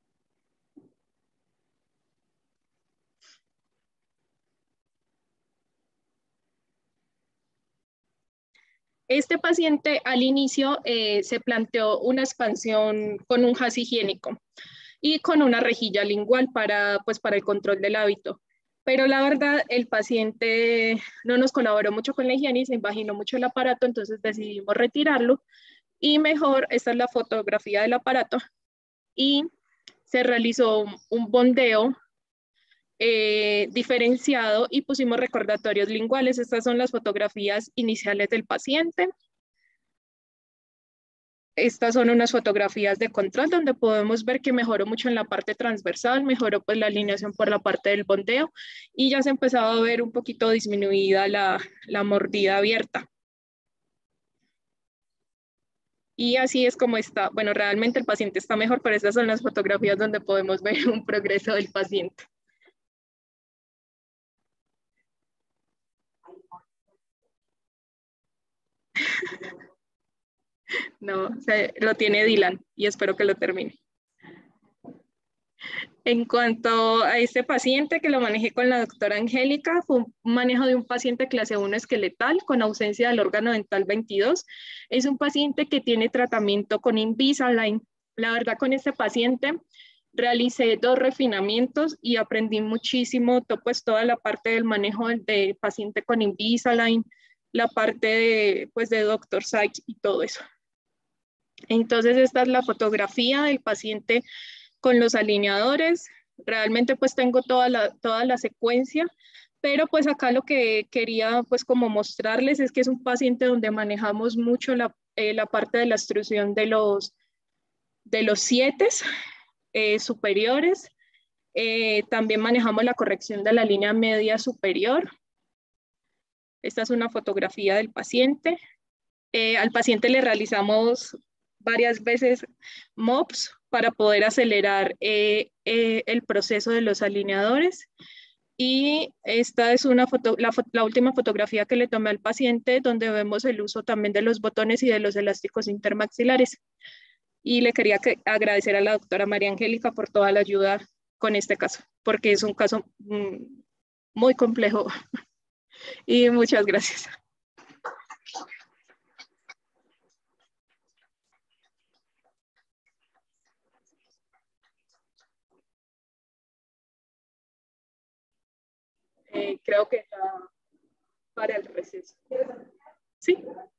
Este paciente al inicio eh, se planteó una expansión con un jas higiénico y con una rejilla lingual para, pues, para el control del hábito. Pero la verdad, el paciente no nos colaboró mucho con la higiene y se imaginó mucho el aparato, entonces decidimos retirarlo. Y mejor, esta es la fotografía del aparato, y se realizó un bondeo eh, diferenciado y pusimos recordatorios linguales. Estas son las fotografías iniciales del paciente. Estas son unas fotografías de control donde podemos ver que mejoró mucho en la parte transversal, mejoró pues la alineación por la parte del bondeo, y ya se empezaba a ver un poquito disminuida la, la mordida abierta. Y así es como está. Bueno, realmente el paciente está mejor, pero estas son las fotografías donde podemos ver un progreso del paciente. No, se, lo tiene Dylan y espero que lo termine. En cuanto a este paciente que lo manejé con la doctora Angélica, fue un manejo de un paciente clase uno esqueletal con ausencia del órgano dental veintidós. Es un paciente que tiene tratamiento con Invisalign. La verdad, con este paciente realicé dos refinamientos y aprendí muchísimo, pues toda la parte del manejo del paciente con Invisalign, la parte de, pues, de Doctor Sykes y todo eso. Entonces esta es la fotografía del paciente con los alineadores. Realmente pues tengo toda la, toda la secuencia, pero pues acá lo que quería pues como mostrarles es que es un paciente donde manejamos mucho la, eh, la parte de la extrusión de los, de los sietes eh, superiores. Eh, también manejamos la corrección de la línea media superior. Esta es una fotografía del paciente. Eh, al paciente le realizamos varias veces M O Ps para poder acelerar eh, eh, el proceso de los alineadores. Y esta es una foto, la, la última fotografía que le tomé al paciente, donde vemos el uso también de los botones y de los elásticos intermaxilares. Y le quería que, agradecer a la doctora María Angélica por toda la ayuda con este caso, porque es un caso mmm, muy complejo. Y muchas gracias. Eh, creo que está para el receso. ¿Sí?